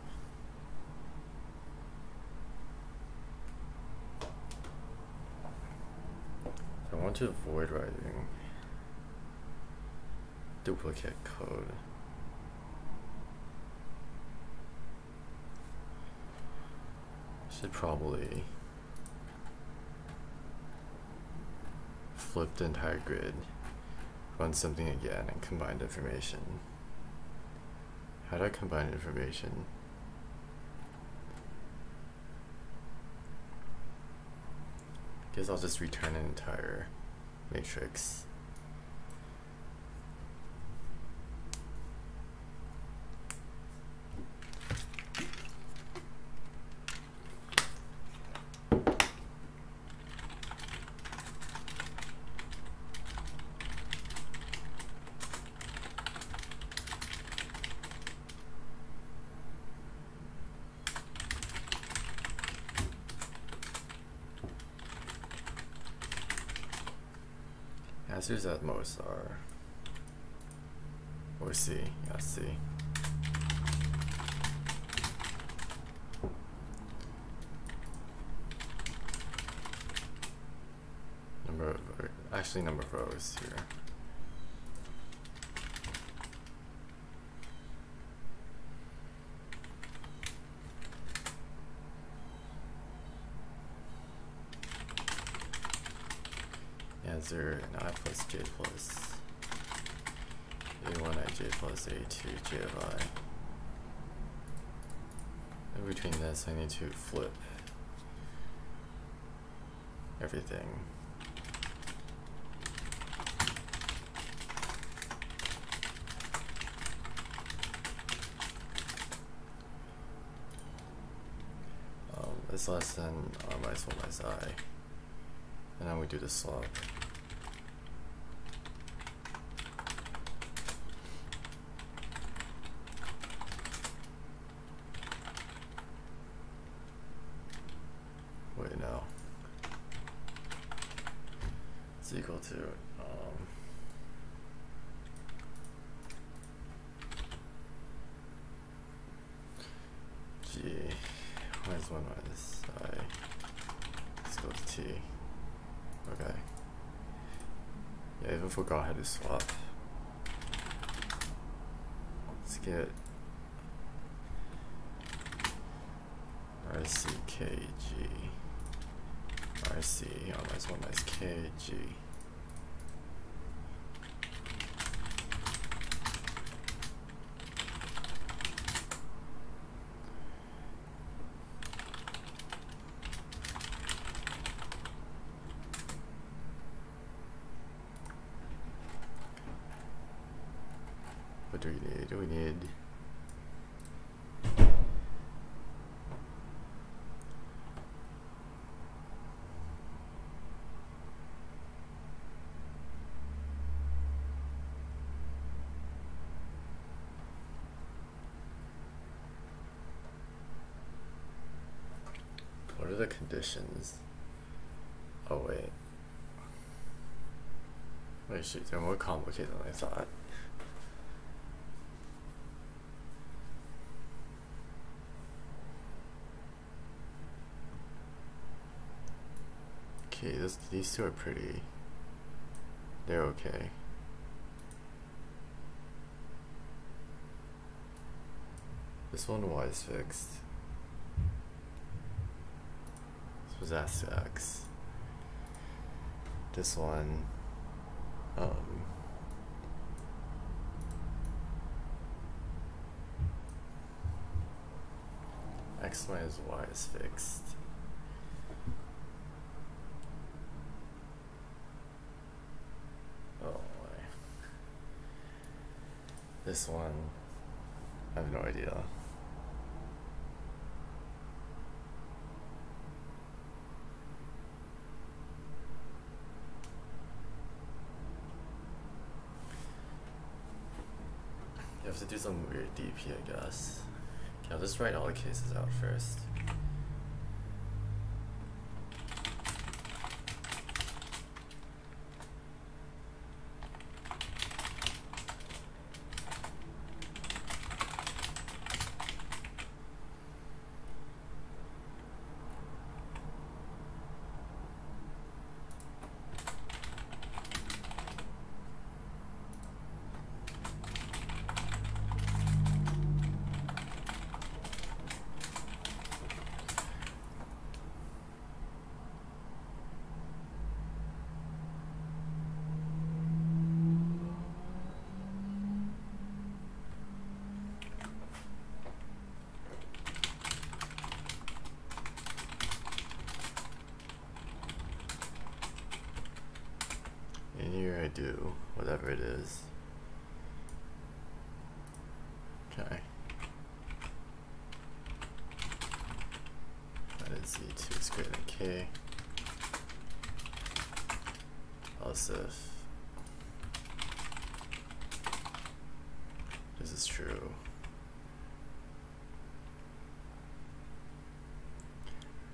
I want to avoid writing duplicate code. Should probably flip the entire grid, run something again, and combine the information. How do I combine information? Guess I'll just return an entire matrix. answers at most are, or C, yeah, C. Number of rows here. Answer an I plus j plus a1ij plus a2j of I. In between this, I need to flip everything. Is less than r minus 1 minus I. And then we do the swap. Wait, no. It's equal to G minus 1 minus I is equal to T. Okay. Yeah, I even forgot how to swap. Let's get RCKG. RC R minus 1 minus KG. What do we need? Do we need what are the conditions? Oh wait. Wait, shoot, they're more complicated than I thought. Okay, these two are pretty. They're okay. This one y is fixed. This was S to X. This one, X minus y is fixed. Oh my. This one, I have no idea. You have to do some weird DP, I guess. Okay, I'll just write all the cases out first. And here I do whatever it is. Okay. I did Z2 is greater than K. Else if this is true.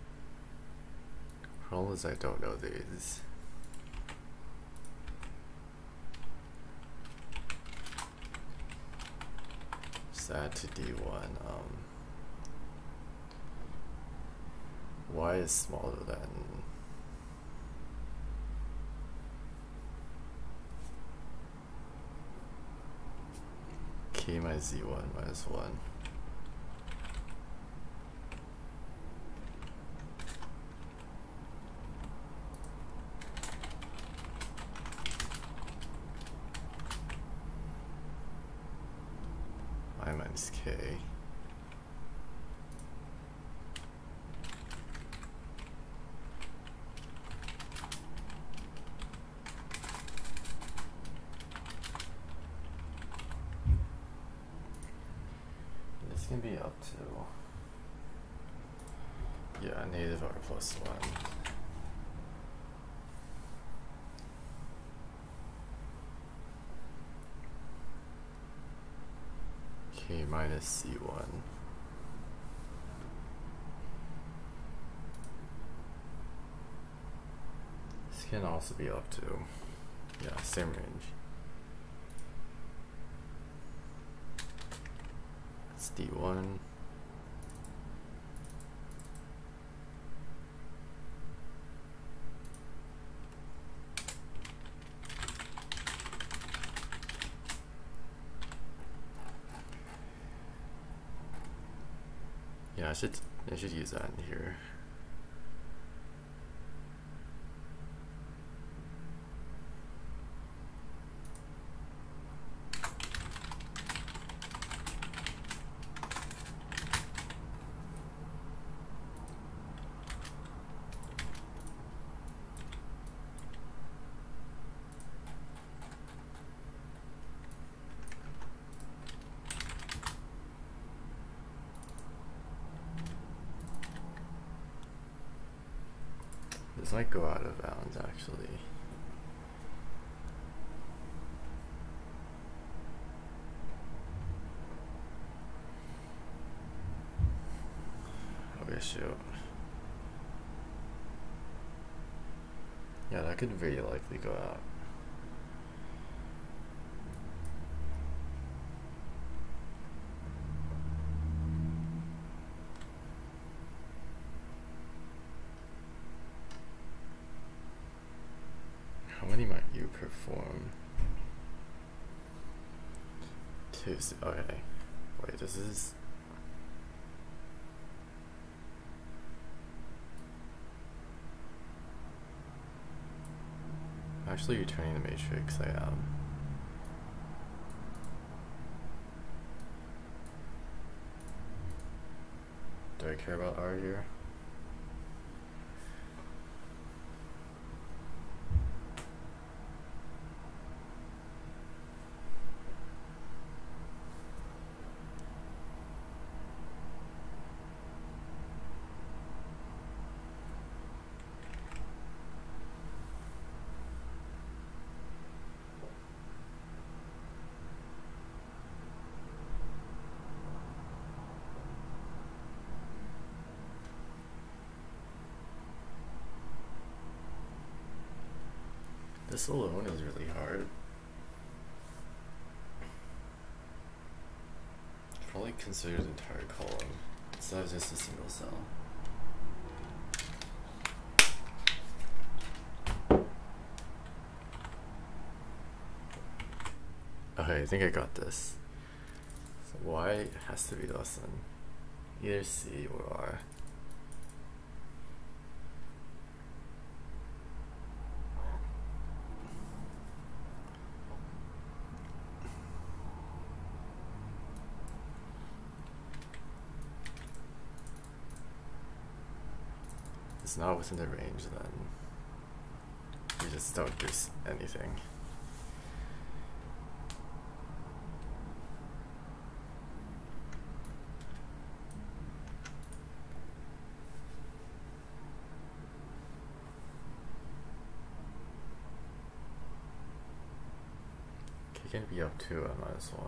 Problem is I don't know these. Let's add to D1. Y is smaller than K minus Z1 minus 1. I minus K. This can be up to, yeah, negative R plus 1. K minus C1. This can also be up to, yeah, same range. It's D1. Yeah, I should use that in here. This might go out of bounds, actually. Okay, shoot. Yeah, that could very likely go out. How many might you perform? Two. Okay. Wait, this is. Actually, returning the matrix, I am. Do I care about R here? This alone is really hard. Probably consider the entire column instead of just a single cell. Okay, I think I got this. So Y has to be less than either C or R. It's not within the range, then we just don't do anything. K can be up to n minus 1.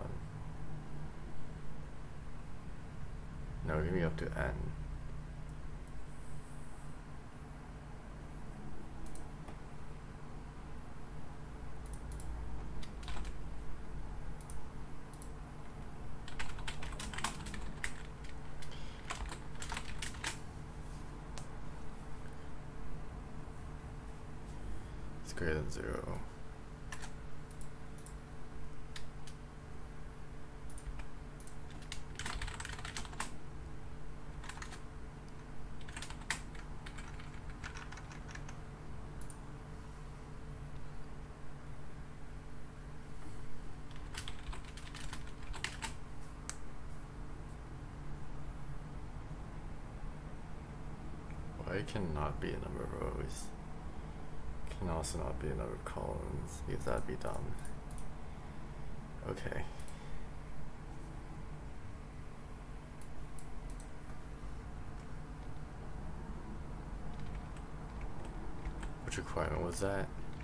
No, it can be up to n. greater than 0. Y cannot be a number of rows. Can also not be a number of columns because that'd be dumb. Okay. Which requirement was that?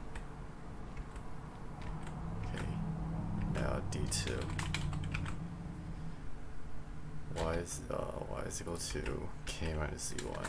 Okay. Now D2. Y is equal to K minus Z1.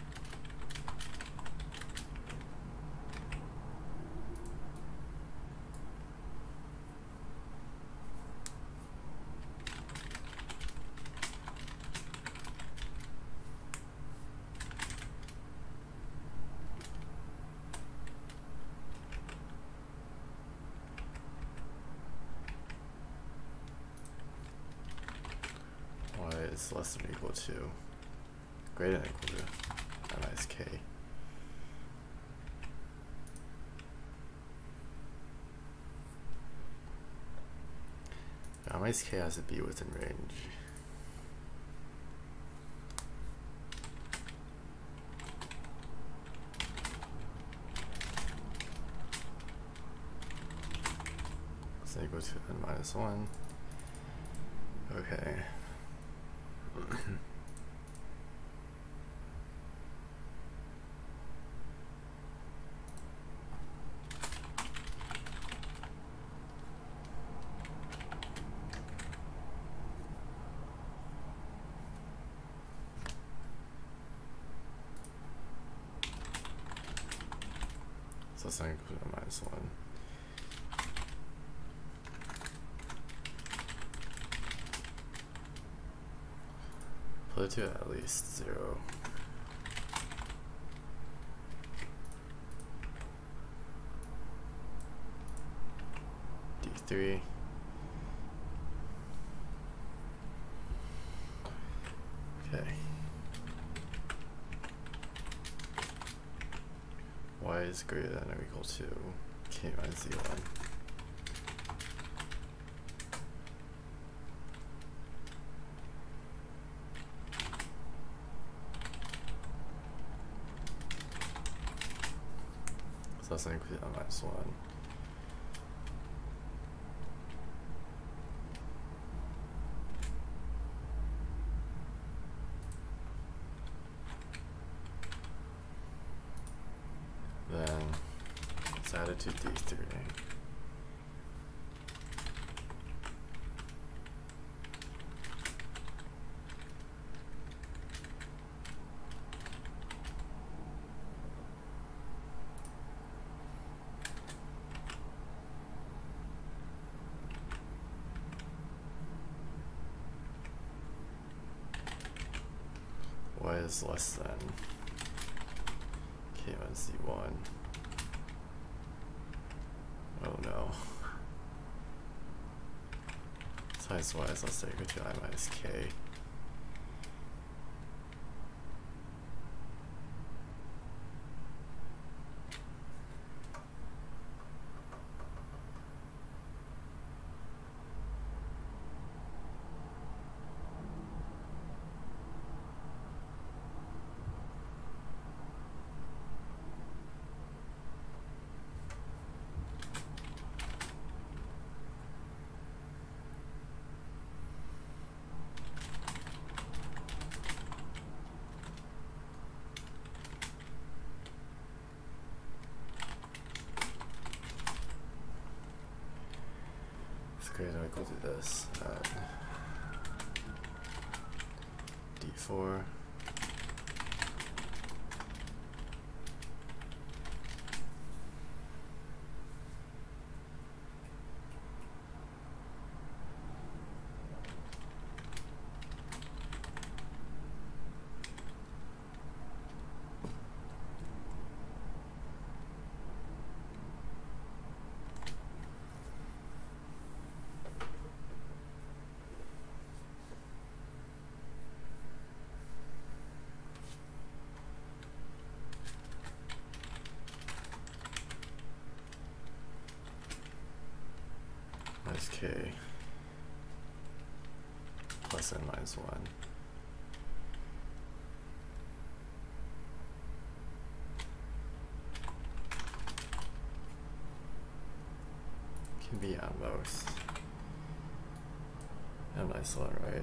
Is less than or equal to, greater than or equal to I minus K. I minus K has to be within range. So equal to n minus 1. Okay. So it's not equal to minus 1. Put it to at least 0. D3. Okay. Y is greater than or equal to K minus Z1. So that's not equal to n minus 1. Then let's add it to D3. Y is less than K minus Z1. Oh no. Size Y is less than or equal to I minus K. Greater than or equal to this. D4. plus n minus 1. Can be at most n minus 1, right?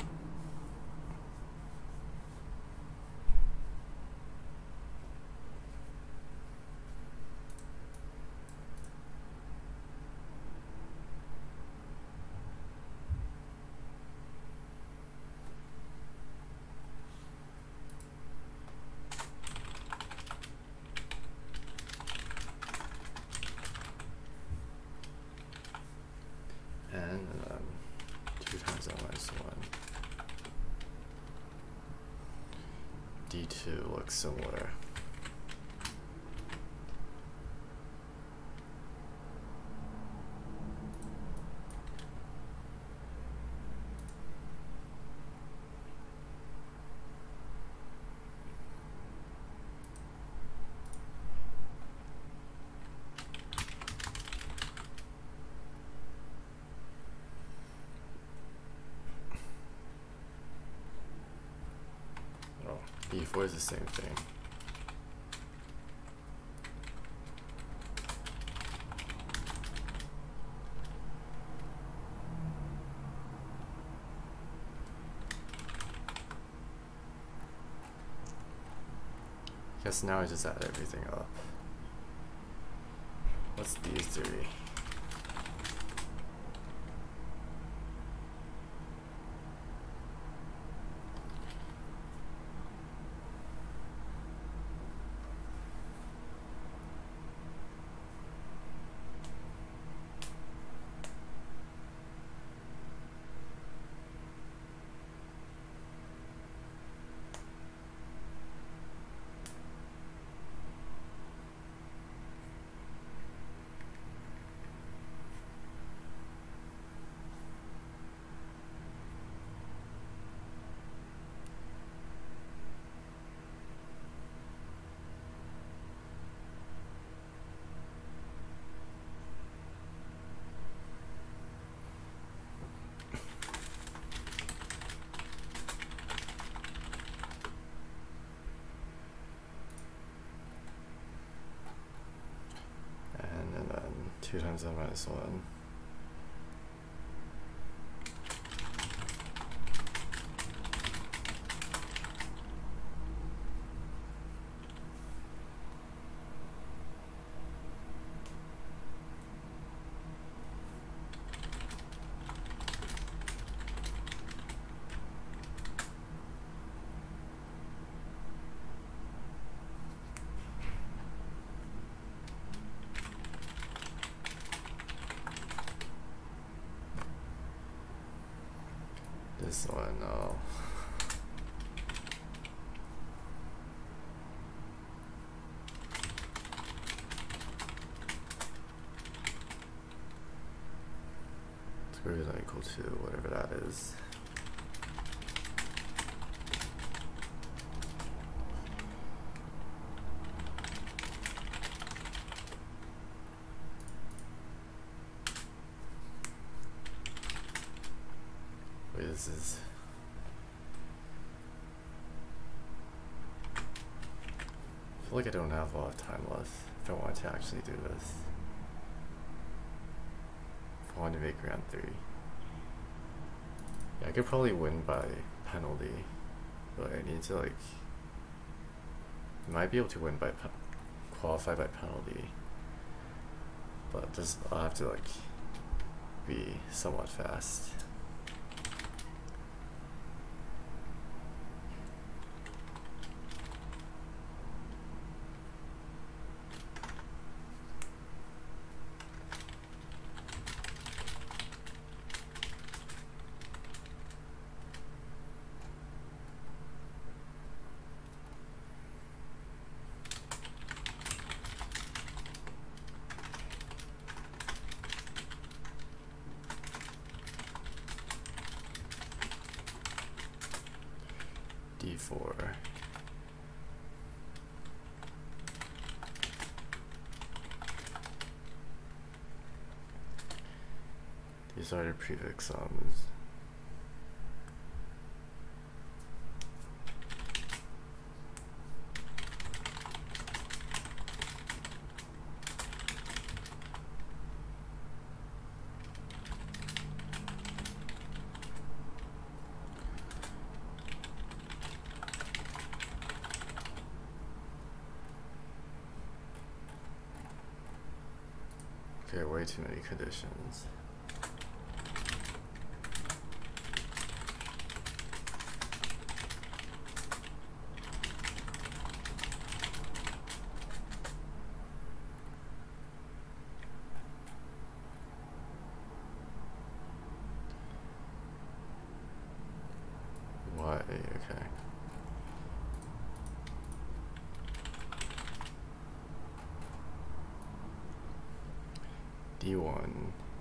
And 2 times n minus 1. D2 looks similar. E4 is the same thing. Guess now I just add everything up. What's D3? And then 2 times n minus 1. This one, no. It's greater than or equal to whatever that is. This is I feel like I don't have a lot of time left if I want to actually do this. If I want to make round 3. Yeah, I could probably win by penalty, but I need to like might be able to win by qualify by penalty, but just I'll have to like be somewhat fast. D4. These are the prefix sums. Okay, way too many conditions. Why? Okay. D1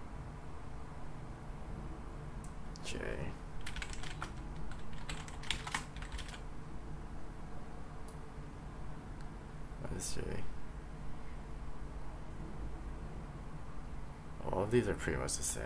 J. Minus J. All of these are pretty much the same.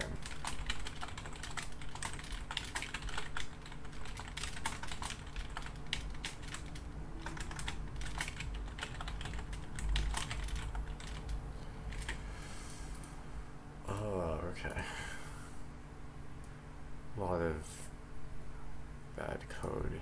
Oh, okay. A lot of bad code.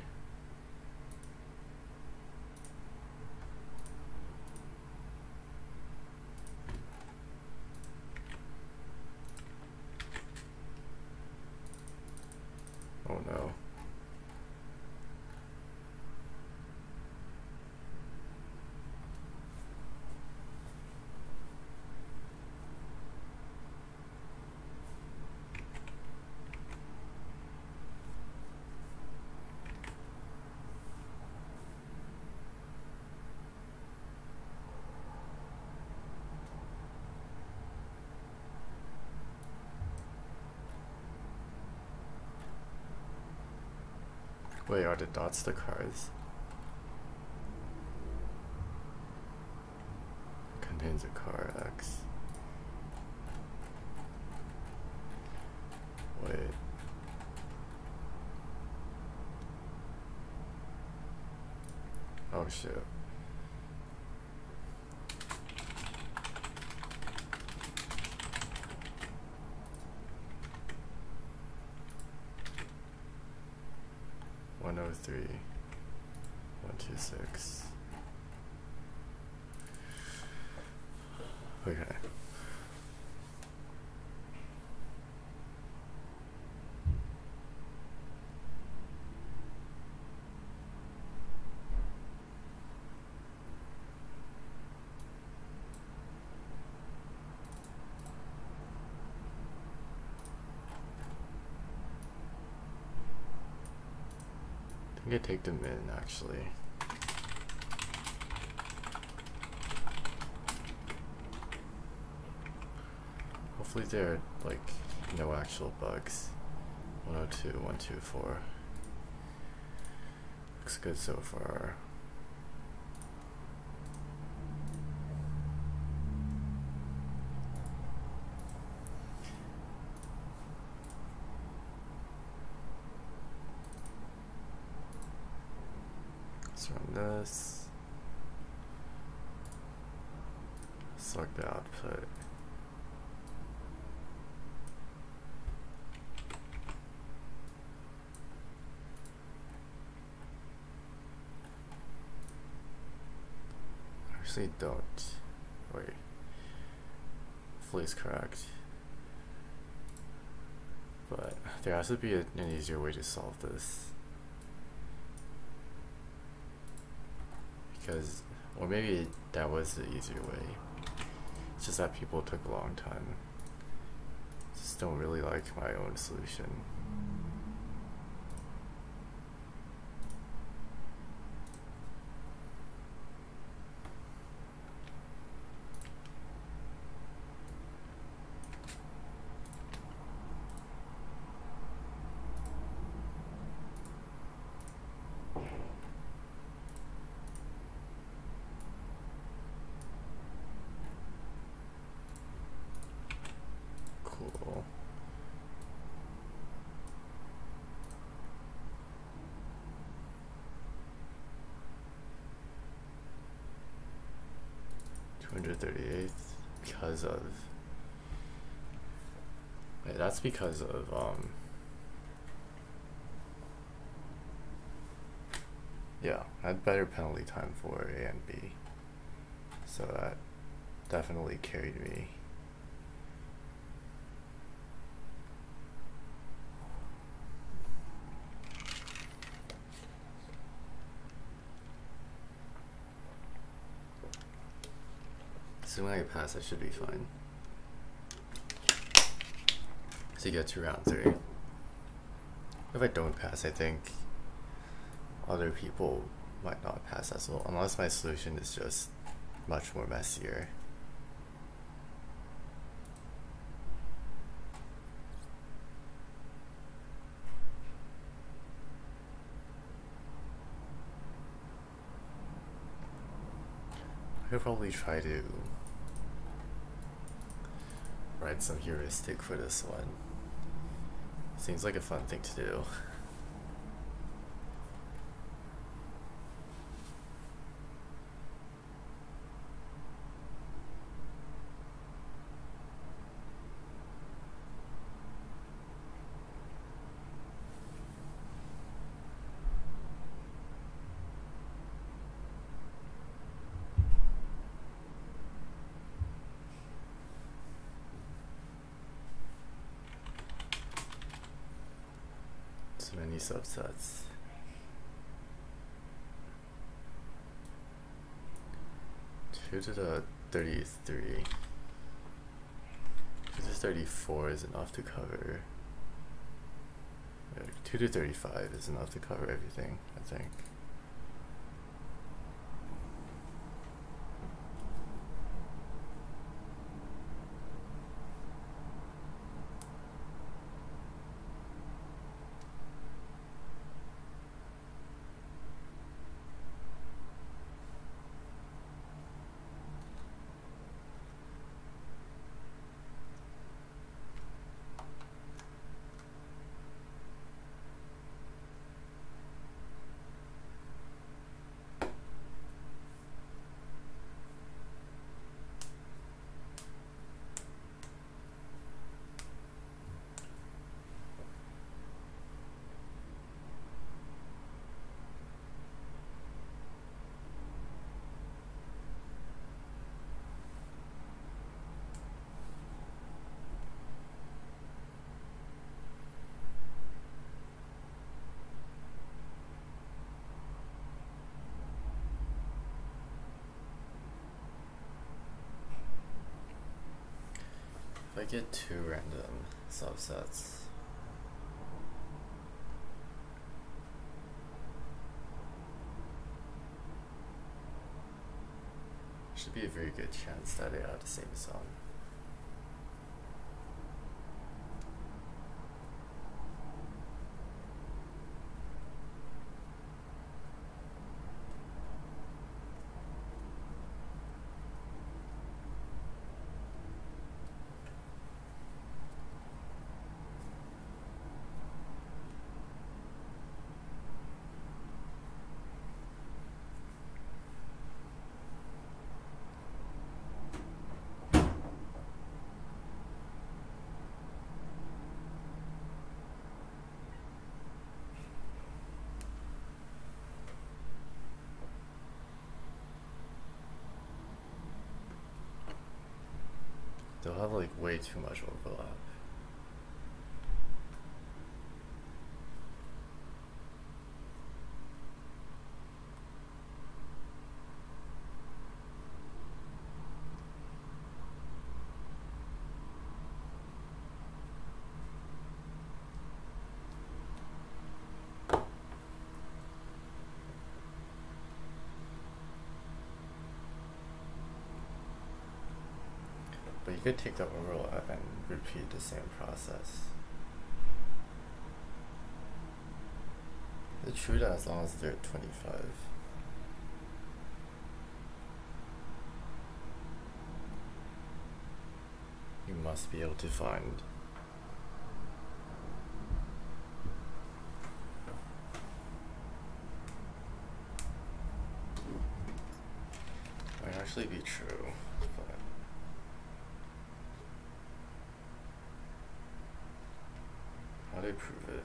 Oh no. Wait, are the dots the cards? Contains a car X. Wait. Oh shit. One oh 3, 126. Okay. I think I take them in actually. Hopefully there are like no actual bugs. 102, 124. Looks good so far. Let's run this. Select the output. Actually don't. Wait. Hopefully it's correct. But there has to be an easier way to solve this. Because, or maybe that was the easier way. It's just that people took a long time. Just don't really like my own solution. Cool. $238 because of. Wait, that's because of yeah, I had better penalty time for A and B, so that definitely carried me Assuming I pass, I should be fine to get to round 3. If I don't pass, I think other people might not pass as well, unless my solution is just much more messier. I could probably try to write some heuristic for this one. Seems like a fun thing to do. So many subsets. Two to the 33. 2 to 34 is enough to cover. 2 to 35 is enough to cover everything, I think. If I get 2 random subsets, should be a very good chance that they are the same sum. They'll have like way too much overlap. But you could take the overlap and repeat the same process. It's true that as long as they're at 25. You must be able to find might actually be true, but how do I prove it?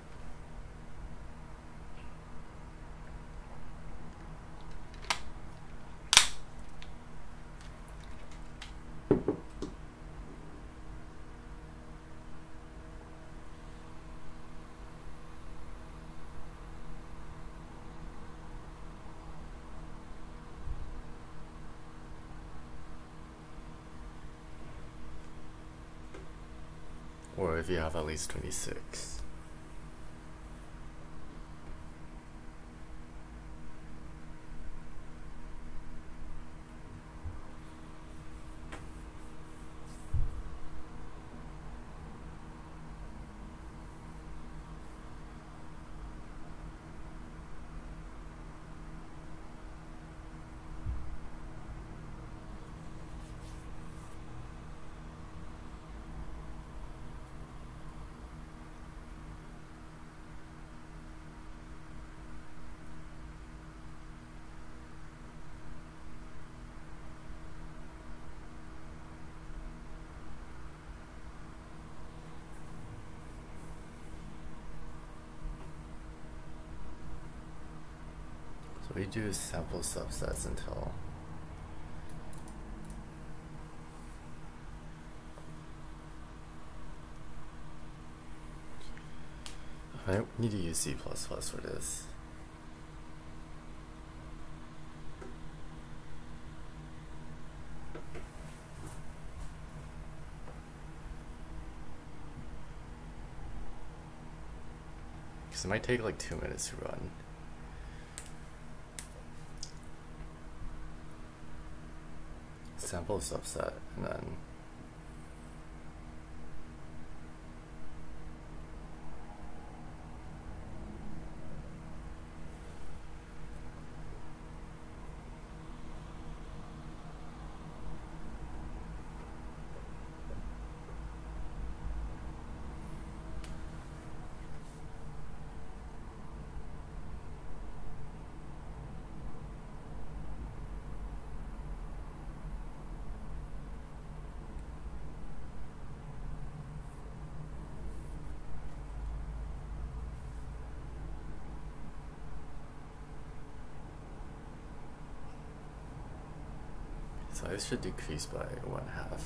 or if you have at least 26. So we do sample subsets until I need to use C++ for this. Because it might take like 2 minutes to run. Sample subset, and then so this should decrease by 1/2.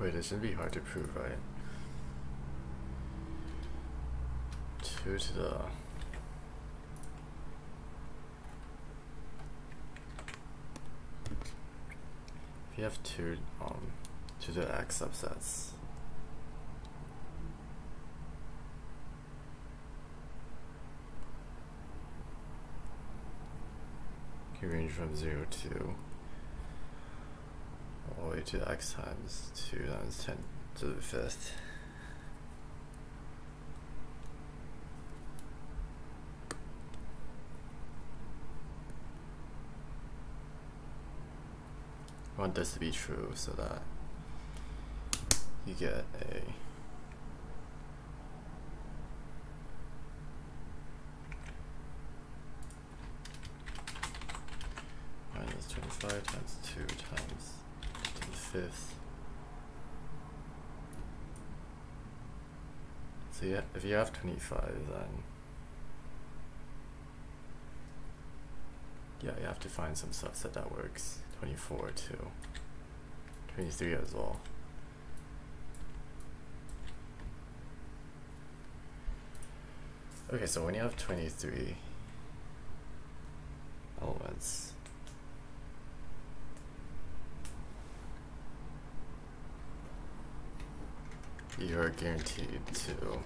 Wait, it shouldn't be hard to prove, right? 2 to the... If you have 2 to the x subsets, can range from 0 to all the way to x times 2 times 10 to the 5th. I want this to be true so that you get a minus 25 times 2 times 10 to the 5th. So yeah, if you have 25, then yeah, you have to find some subset that works. 24 too. 23 as well. Okay, so when you have 23 elements, you are guaranteed to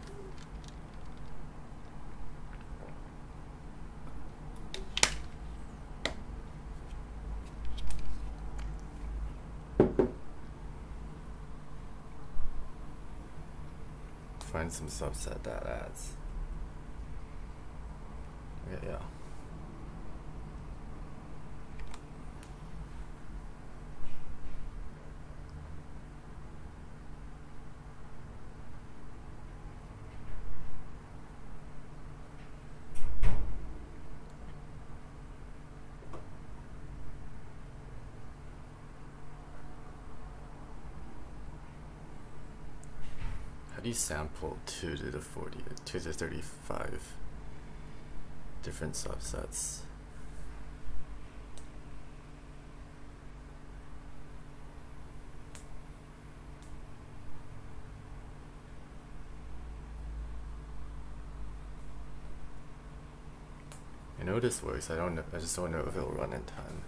find some subset that adds. Okay, yeah. How do you sample 2 to the 40, 2 to the 35 different subsets? I know this works, I just don't know if it'll run in time.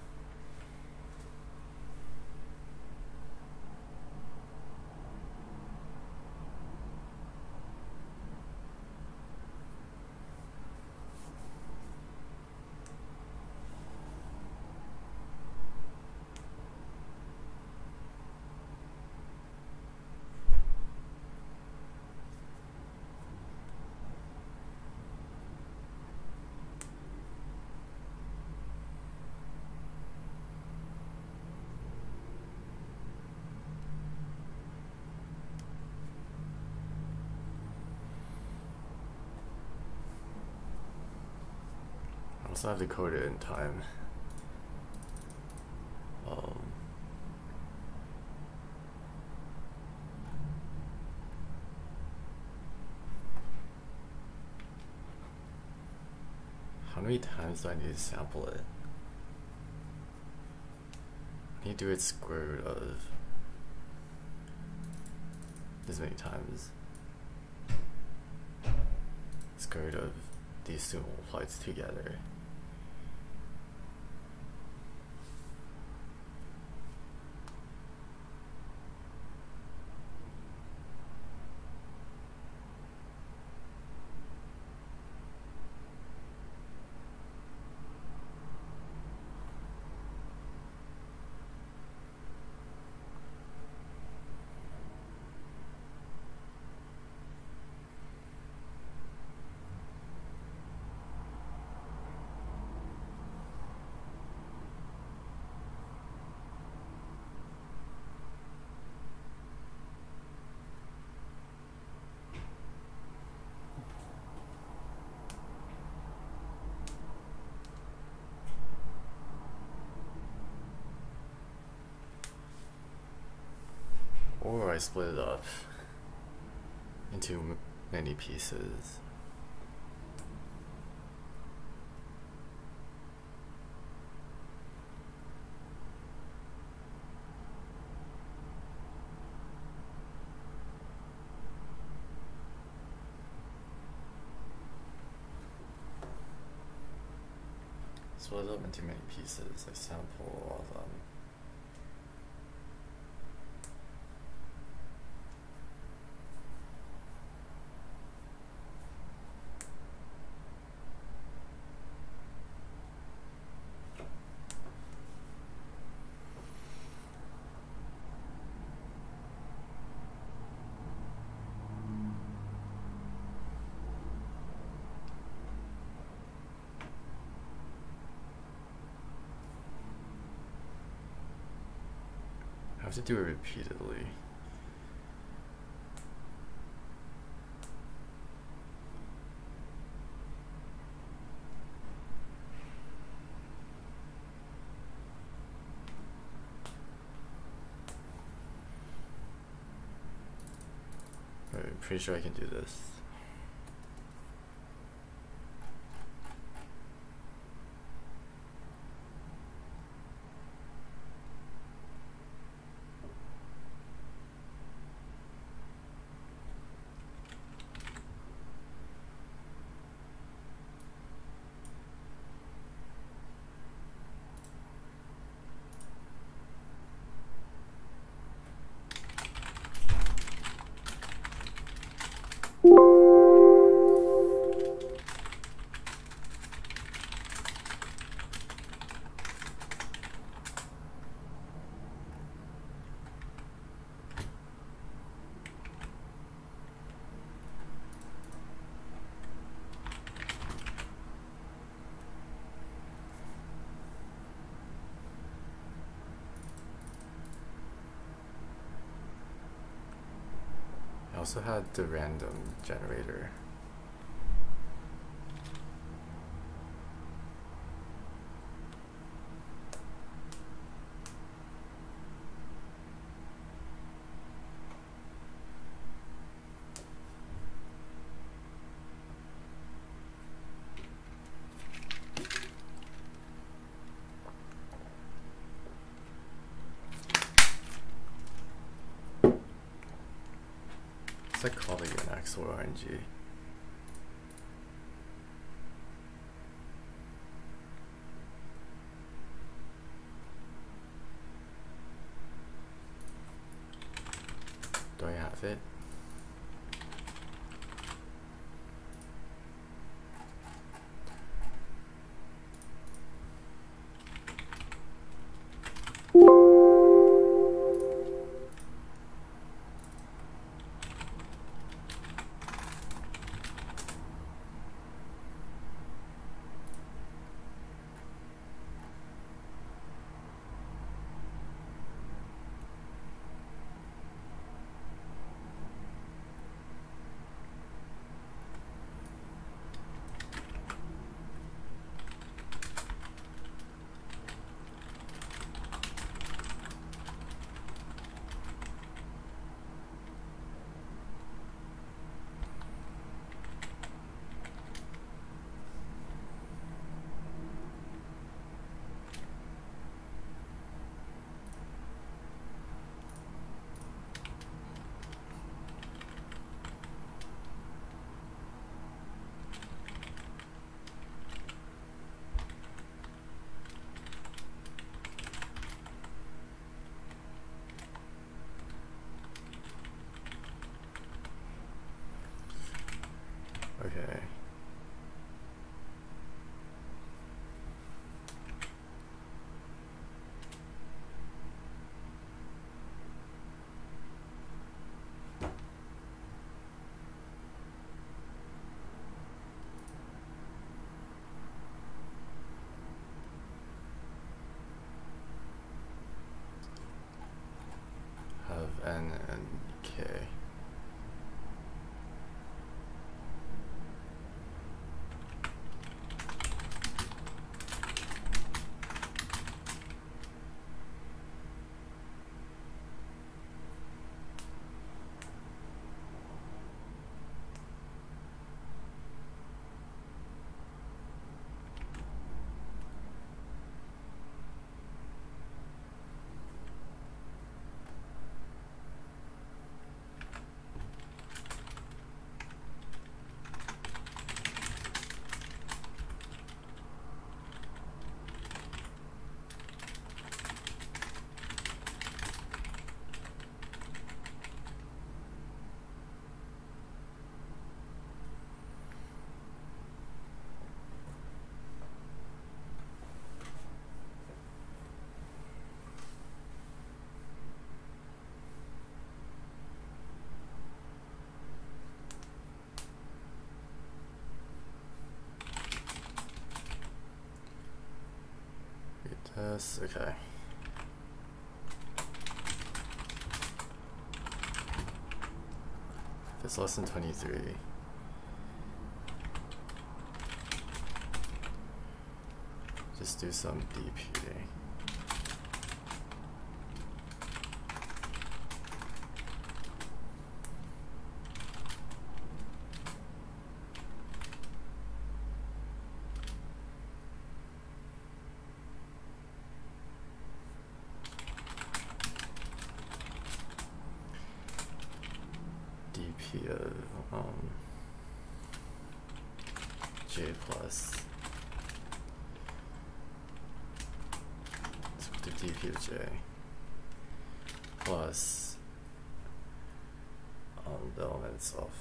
I also have to code it in time. How many times do I need to sample it? I need to do it square root of this many times. Square root of these two multiplied together. Or I split it up into many pieces. Split it up into many pieces, like sample all of them. I have to do it repeatedly. I'm pretty sure I can do this. I also had the random generator. It's like calling an XOR RNG. Do I have it? Okay. Have N and K. this. Okay. If it's less than 23. Just do some DP. DP of J plus. To DP of J plus the element itself.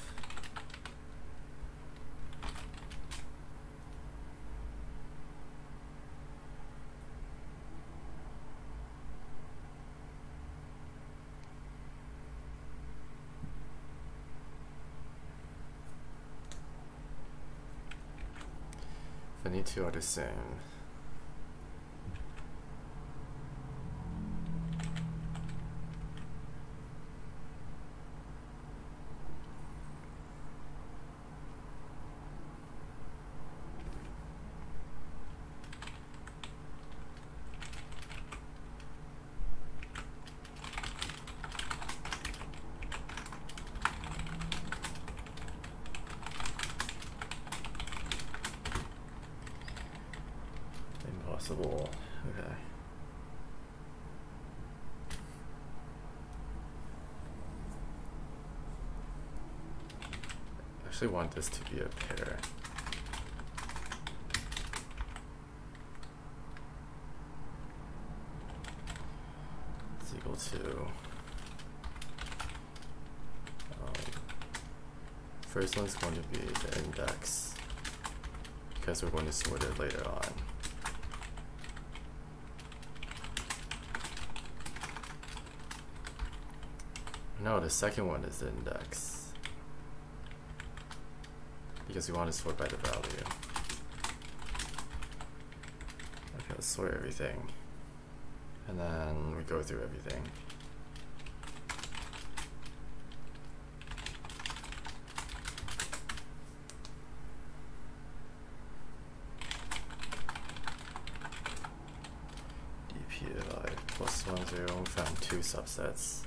If any two are the same, impossible. Okay. I actually want this to be a pair. It's equal to first one's going to be the index because we're going to sort it later on. No, the second one is the index because we want to sort by the value. Okay, let's sort everything and then we go through everything. DP of I plus 1, 0, we found two subsets.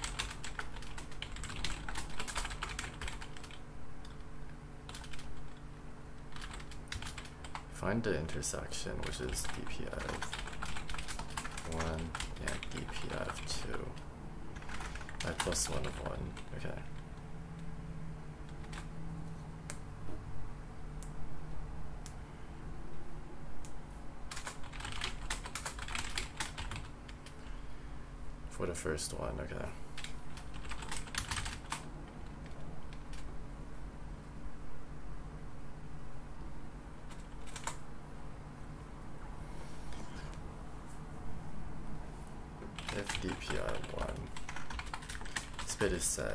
Find the intersection, which is dpi of 1 and dpi of 2. I plus 1 of 1. Okay. For the first one, okay. If dpi of 1, this bit is set,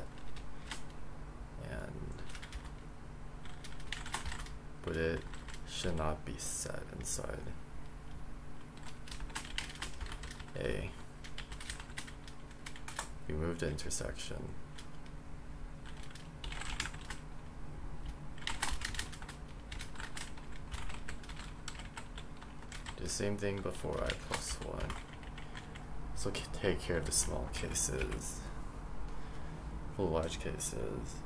but it should not be set inside A. Remove the intersection. Do the same thing before I plus 1. So take care of the small cases. For large cases,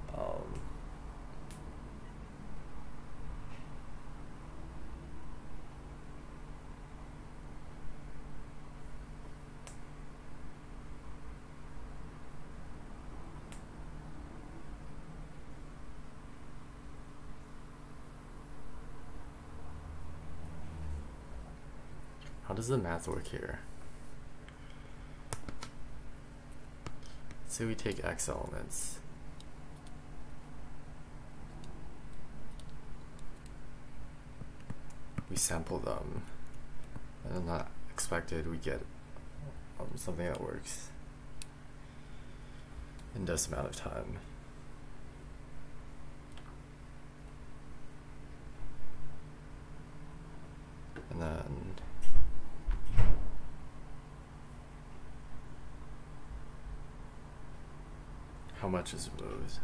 how does the math work here? Say we take X elements. We sample them, and then not expected, we get something that works in this amount of time. And then how much is removed.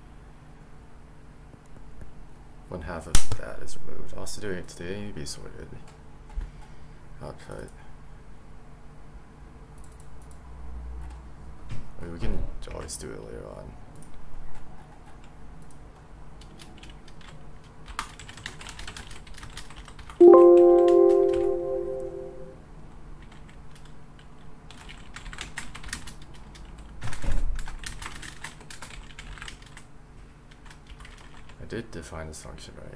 1/2 of that is removed. Also, do they need to be sorted? Output. I mean, we can always do it later on. I did define this function right.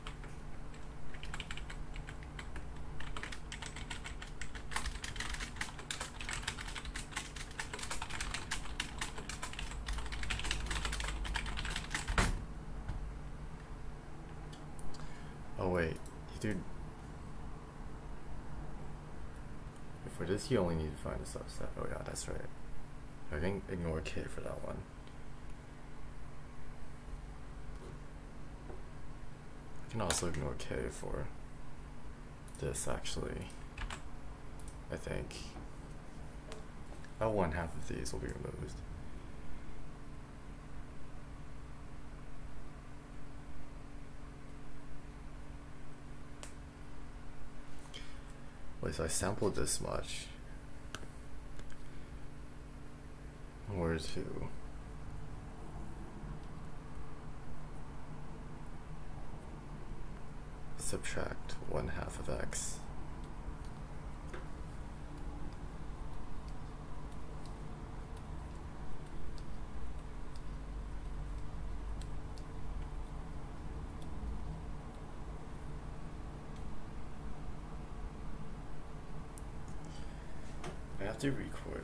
Oh wait, dude. For this, you only need to find the subset. Oh yeah, that's right. I can ignore K for that one. I can also ignore K for this actually. I think about 1/2 of these will be removed. Wait, so I sampled this much in order to subtract 1/2 of X. I have to record.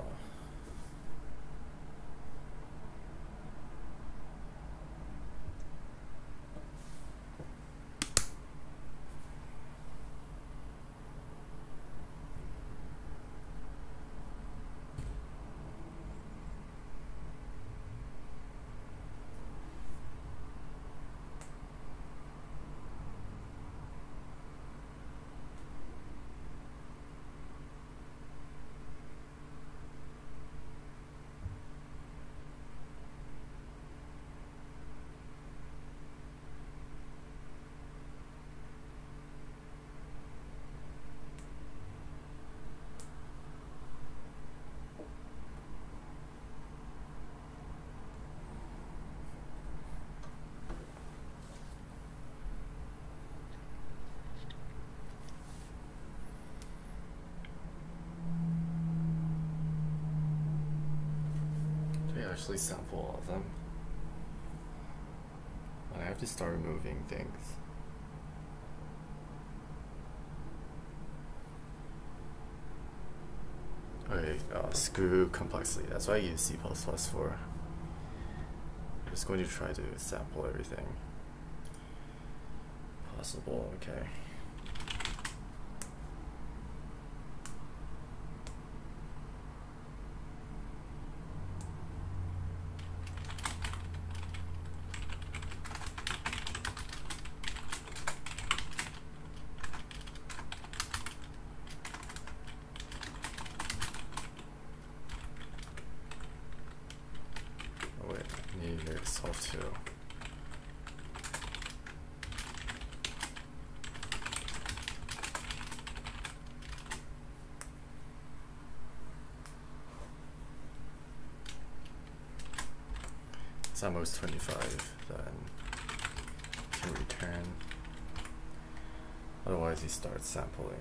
Actually sample all of them. And I have to start removing things. Okay, screw complexity. That's what I use C++ for. I'm just going to try to sample everything possible. Okay. Solve 2. It's almost 25, then can return. Otherwise he starts sampling.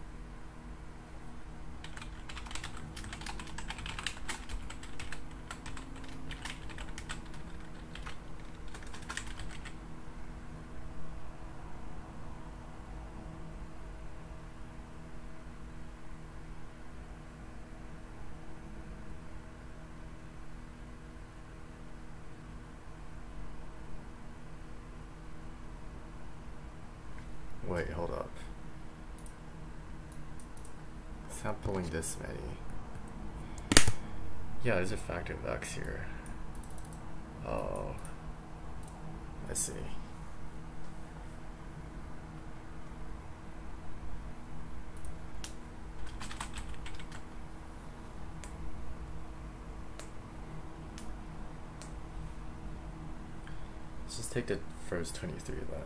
Wait, hold up. Sampling this many. Yeah, there's a factor of X here. Oh, I see. Let's just take the first 23 then.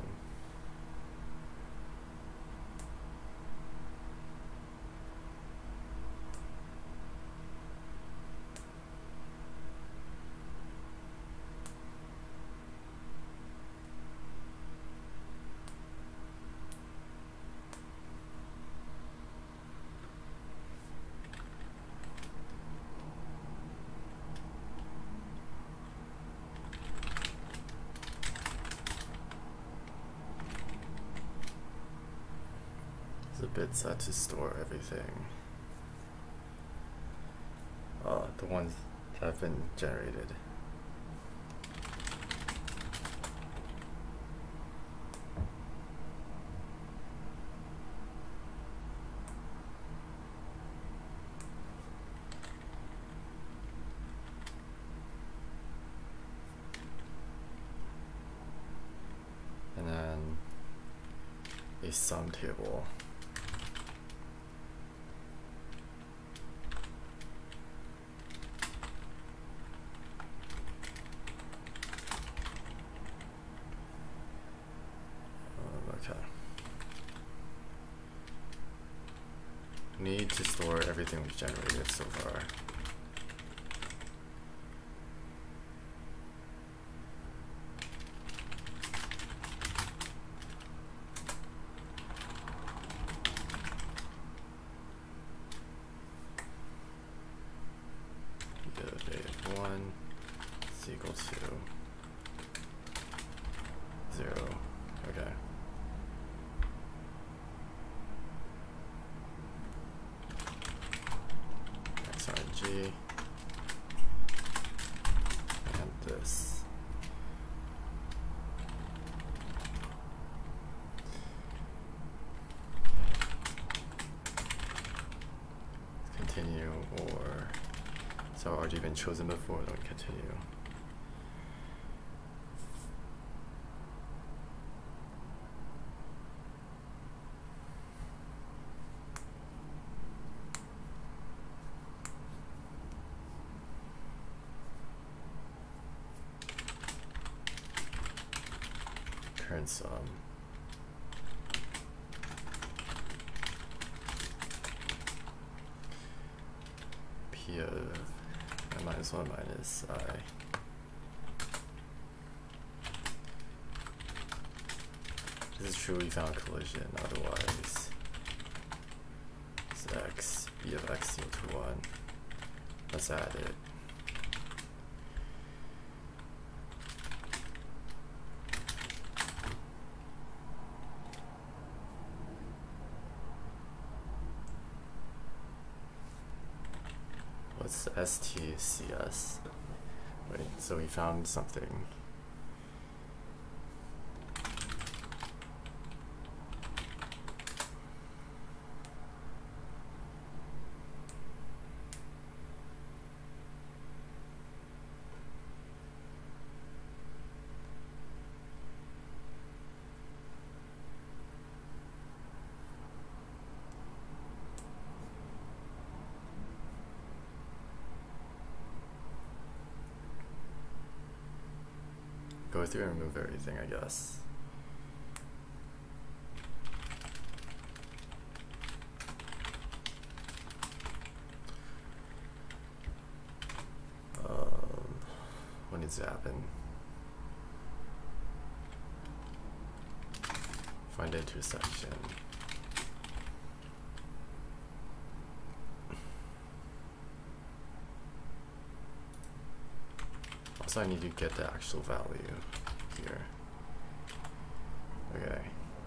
The bit set to store everything. The ones that have been generated. And then a sum table. Need to store everything we've generated so far. If 1 is equal to 0. Okay. XRG and this. Continue, or so already been chosen before, don't continue. Current sum. P of -1 minus I. This is true, we found collision, otherwise it's x, b of x equal to 1. Let's add it. What's STCS? Wait, so we found something. Go through and remove everything, I guess. What needs to happen? Find intersection. Also, I need to get the actual value here. Okay.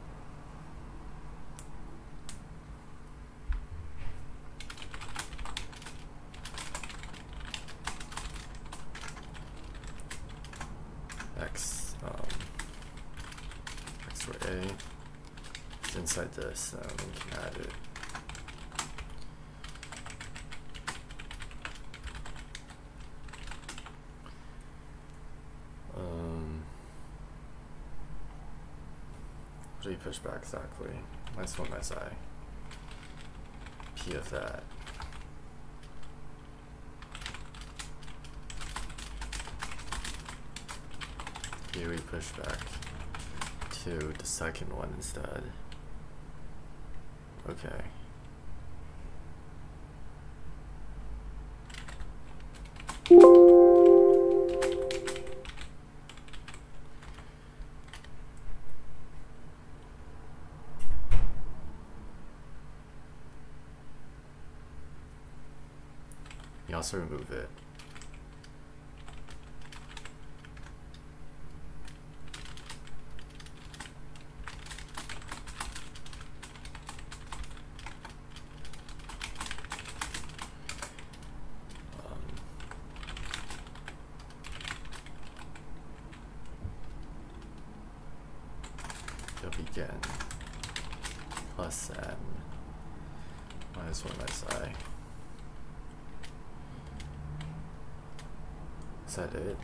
X for A. It's inside this, we can add it. What do you push back exactly? -1 minus I. P of that. Maybe we push back to the second one instead. Okay. You also remove it. Begin plus n minus 1 si. Is that it?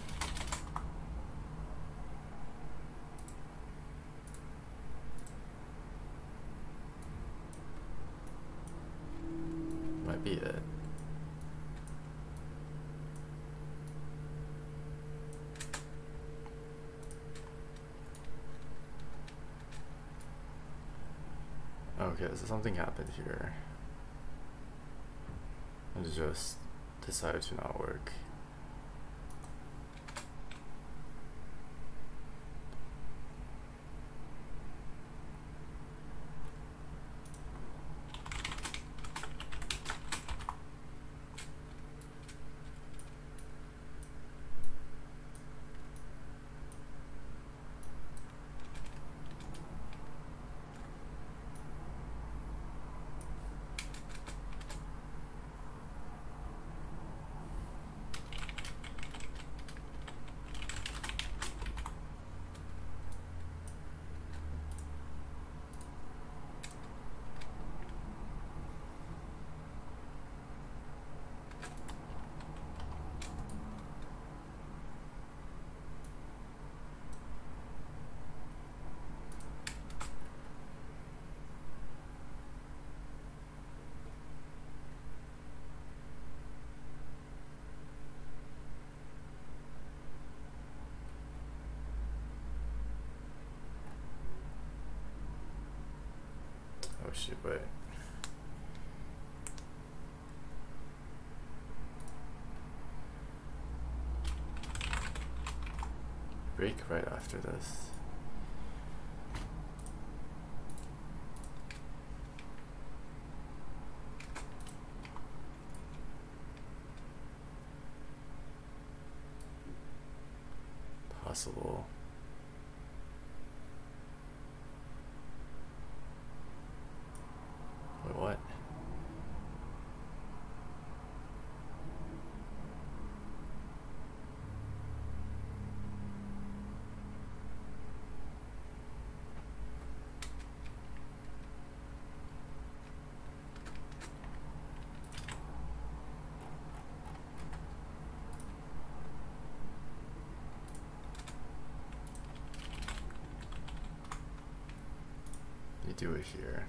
Might be it. Okay, so something happened here. And it just decided to not work. Oh shit, wait. Break right after this. Possible. Wait, what? You do it here.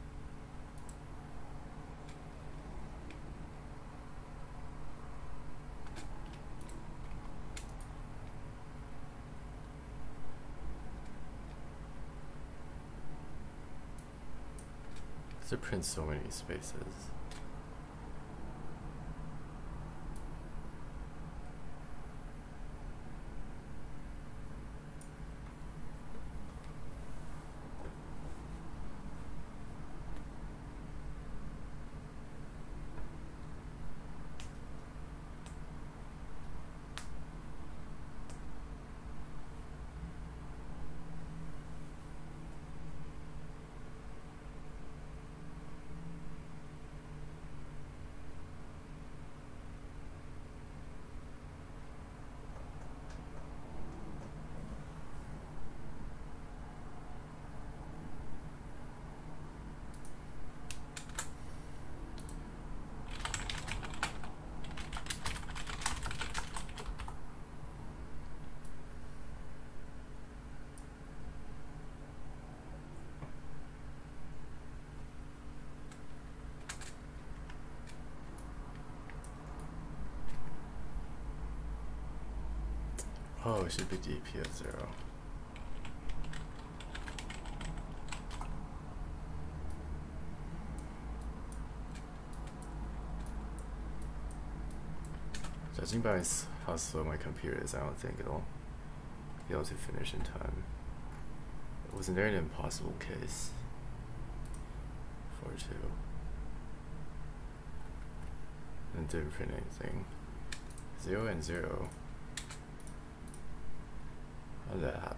It prints so many spaces. Oh, it should be DP of 0. Judging by how slow my computer is, I don't think it'll be able to finish in time. Wasn't there an impossible case? 4-2. And didn't print anything. 0 and 0. How did that happen?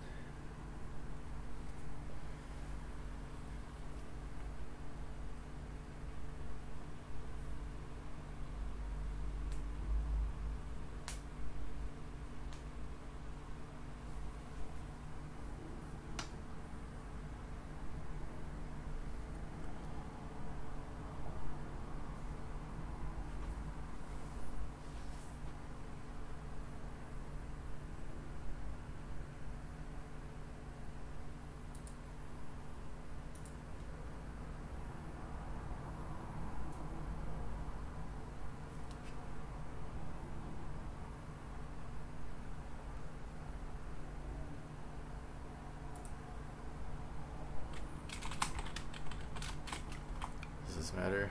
Matter.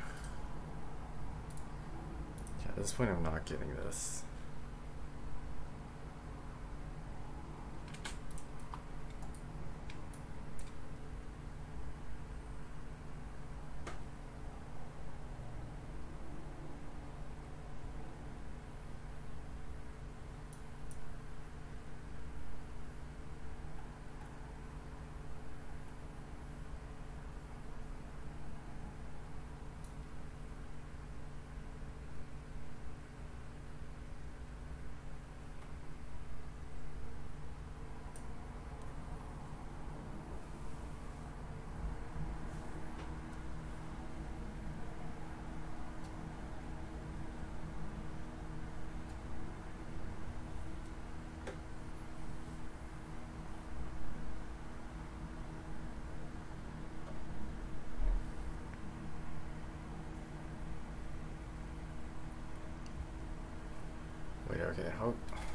Yeah, at this point I'm not getting this. Wait, okay, how?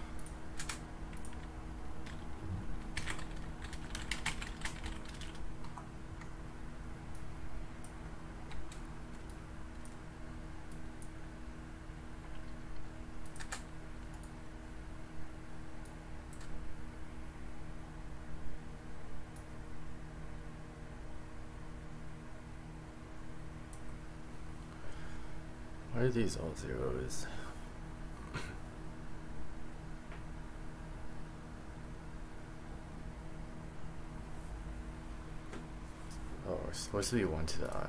Why are these all zeros? Oh, it's supposed to be 1 to the I.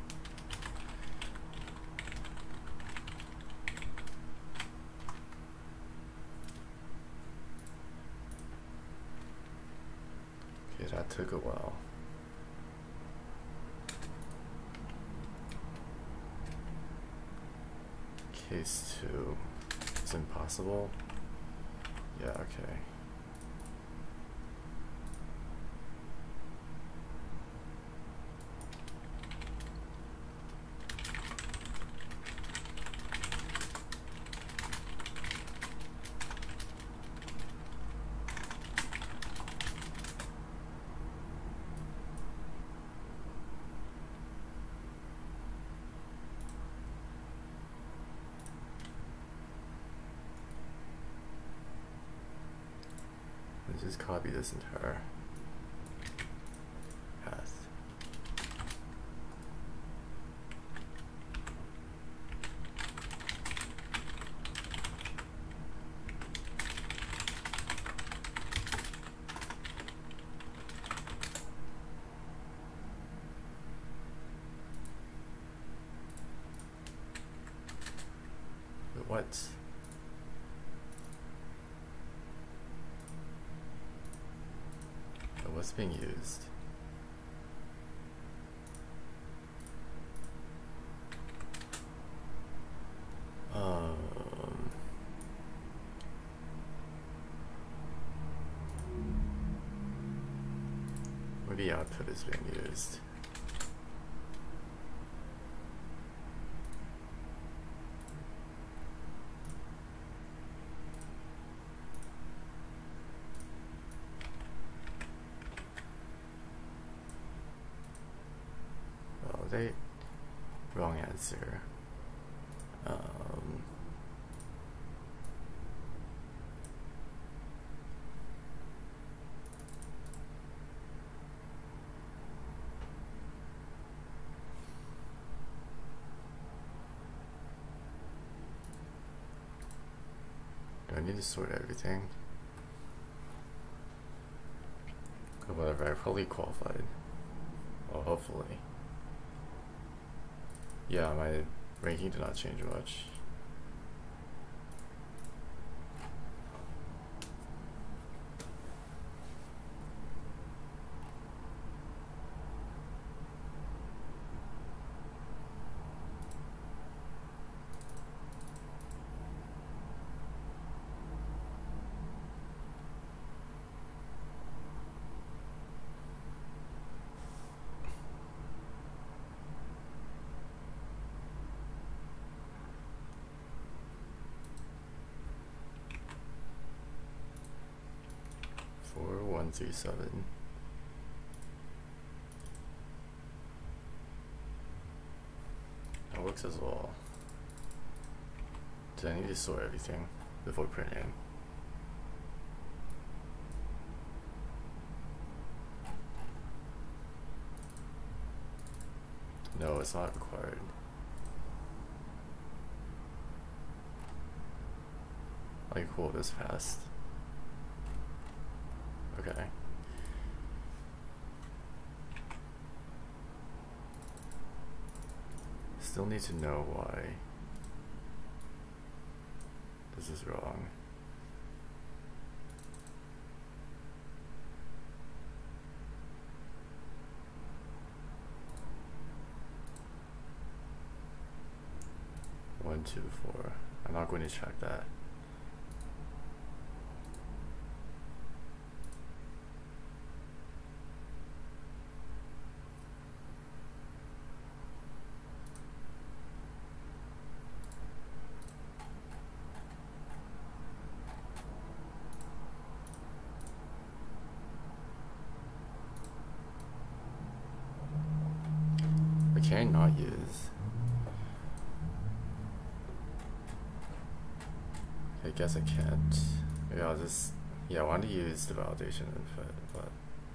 Okay, that took a while. Case 2. It's impossible? Yeah, okay. Just copy this entire path. But what? What's being used? Maybe output is being used. Validate. Wrong answer. Do I need to sort everything? Whatever, I probably qualified. Well, hopefully. Yeah, my ranking did not change much. Four, 1, 3, 7. That works as well. Do I need to sort everything before printing? No, it's not required. Like, cool, this passed. Okay. Still need to know why this is wrong. One, 2, 4. I'm not going to check that. Can I not use? I guess I can't. Maybe I'll just, yeah, I want to use the validation input, but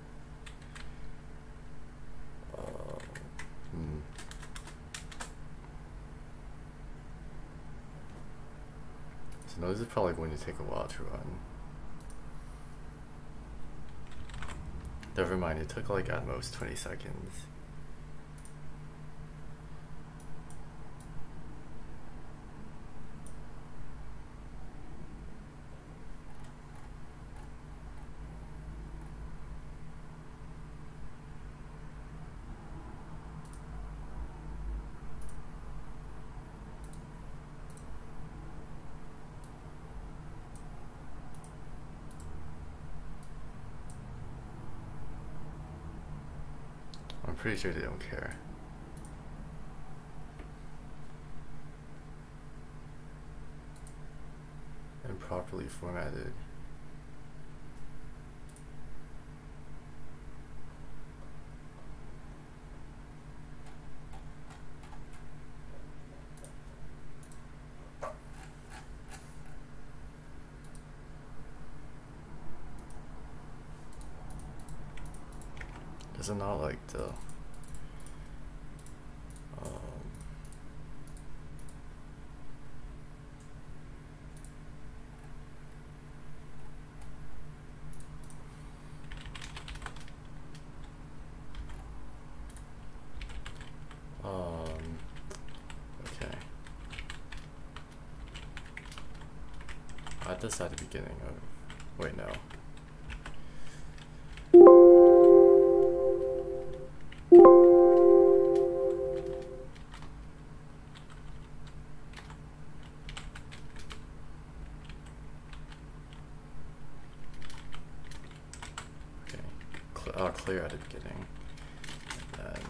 so no, this is probably going to take a while to run. Never mind, it took like at most 20 seconds. I'm pretty sure they don't care. And properly formatted. Does it not like the okay. I had this at the beginning of, wait, no. Clear at the beginning, and then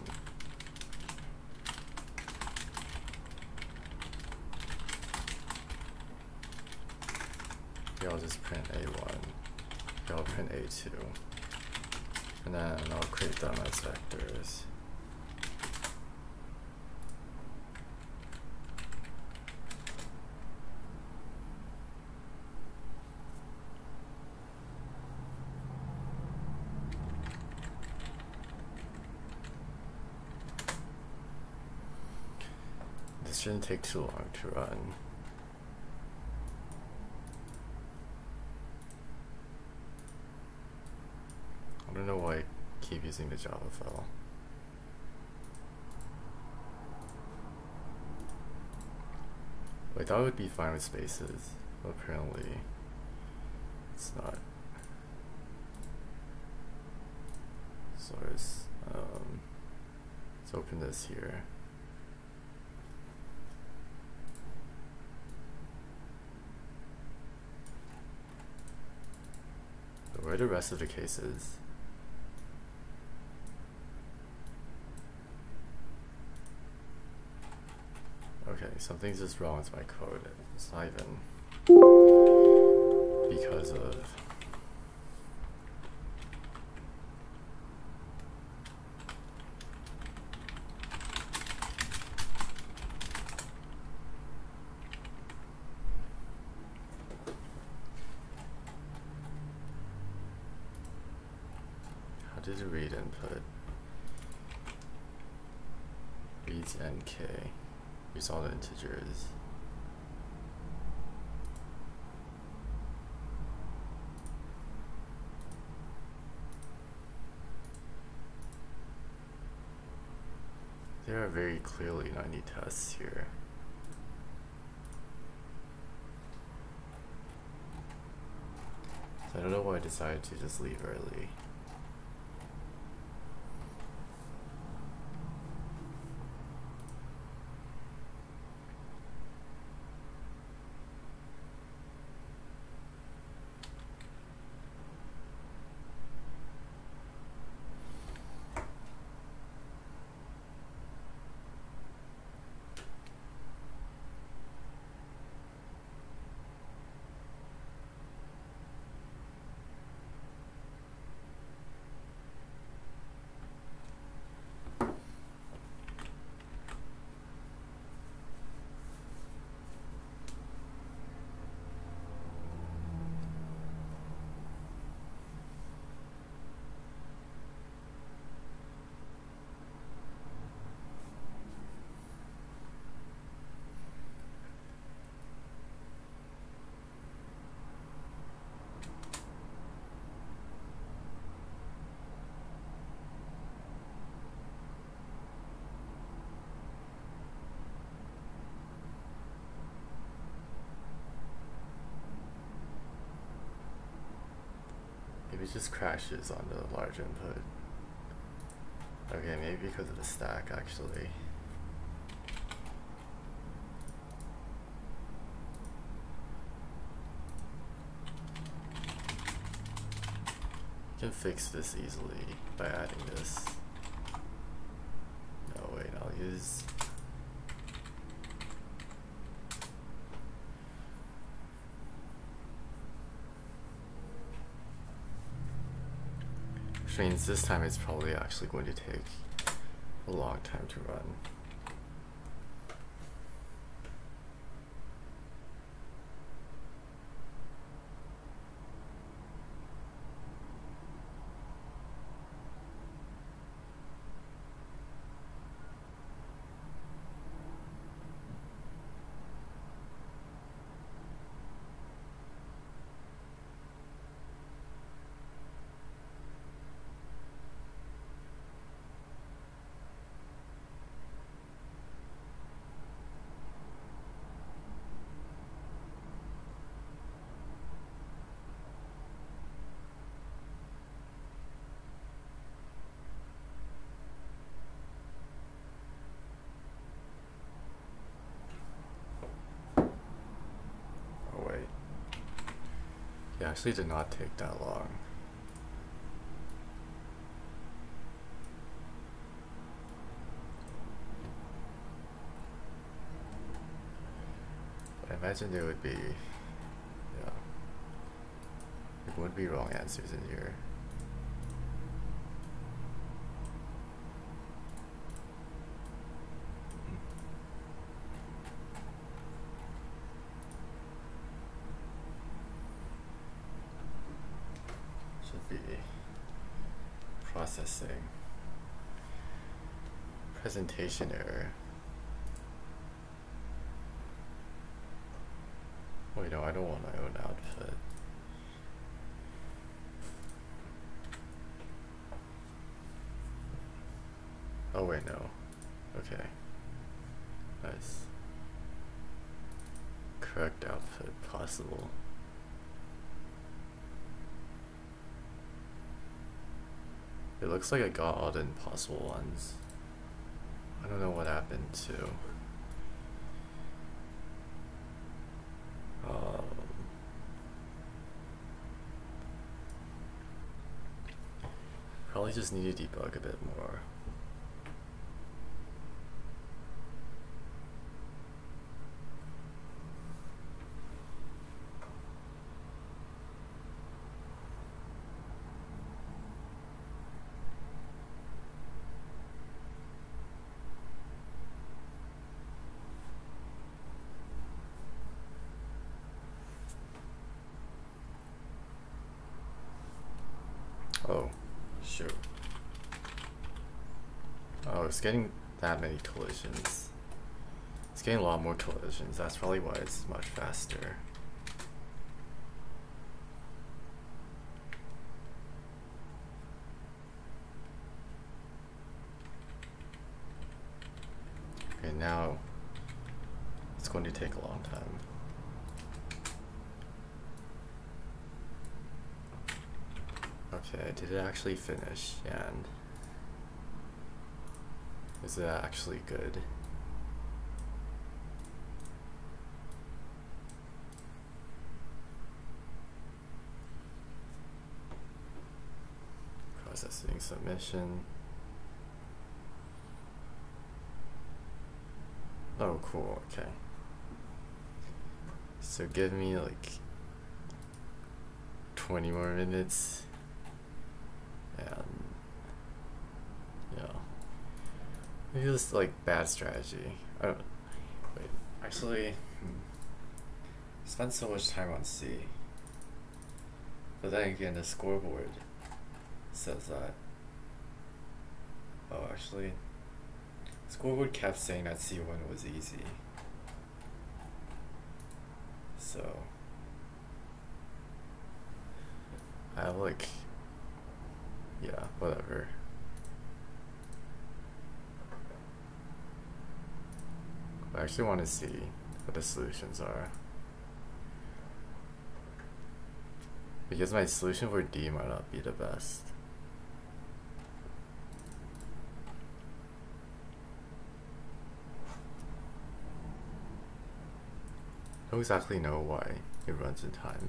here I'll just print A1, here I'll print A2, and then I'll create them as vectors. shouldn't take too long to run. I don't know why I keep using the Java file. I thought it would be fine with spaces, but apparently it's not. So let's open this here. So where are the rest of the cases? Okay, something's just wrong with my code. It's not even because of how did it read input? Reads NK. Use all the integers. There are very clearly 90 tests here. So I don't know why I decided to just leave early. Maybe it just crashes on the large input. Okay, maybe because of the stack actually. You can fix this easily by adding this. No, wait, I'll use which means this time it's probably actually going to take a long time to run. It actually did not take that long. I imagine there would be, yeah, there would be wrong answers in here. Be processing presentation error. Wait, no, I don't want my own outfit. Oh wait, no. Okay. Nice. Correct outfit possible. It looks like I got all the impossible ones. I don't know what happened to. Probably just need to debug a bit more. Oh, shoot. Oh, it's getting that many collisions. It's getting a lot more collisions. That's probably why it's much faster. Okay, now it's going to take a long time. Okay, did it actually finish? And is it actually good? Processing submission. Oh, cool, okay. So give me like 20 more minutes. And yeah, maybe this is like bad strategy. I don't wait. Actually, spend so much time on C, but then again, the scoreboard says that. Oh, actually, scoreboard kept saying that C1 was easy. So I have like. Yeah, whatever. I actually want to see what the solutions are. Because my solution for D might not be the best. I don't exactly know why it runs in time.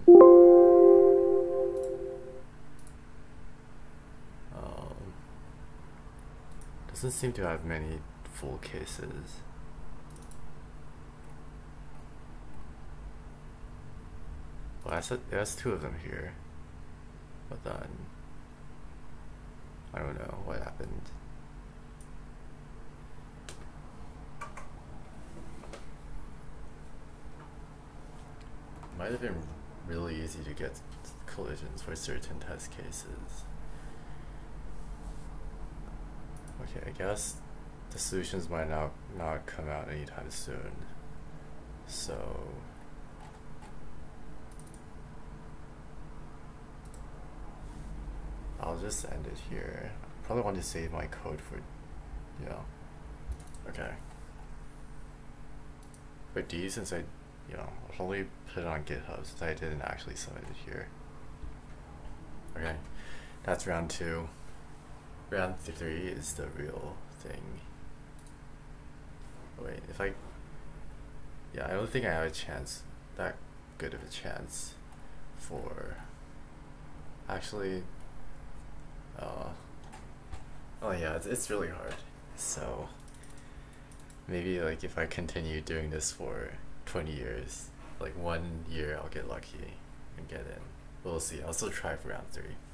Doesn't seem to have many full cases. Well, it has 2 of them here, but then I don't know what happened. Might have been really easy to get collisions for certain test cases. Okay, I guess the solutions might not come out anytime soon. So I'll just end it here. I probably want to save my code for, yeah. Okay. But D, since I, I'll probably put it on GitHub since I didn't actually submit it here. Okay, that's round 2. Round 3 is the real thing. Wait, if I... Yeah, I don't think I have a chance, that good of a chance for... Actually... oh yeah, it's really hard. So... Maybe like if I continue doing this for 20 years, like 1 year I'll get lucky and get in. We'll see, I'll still try for round 3.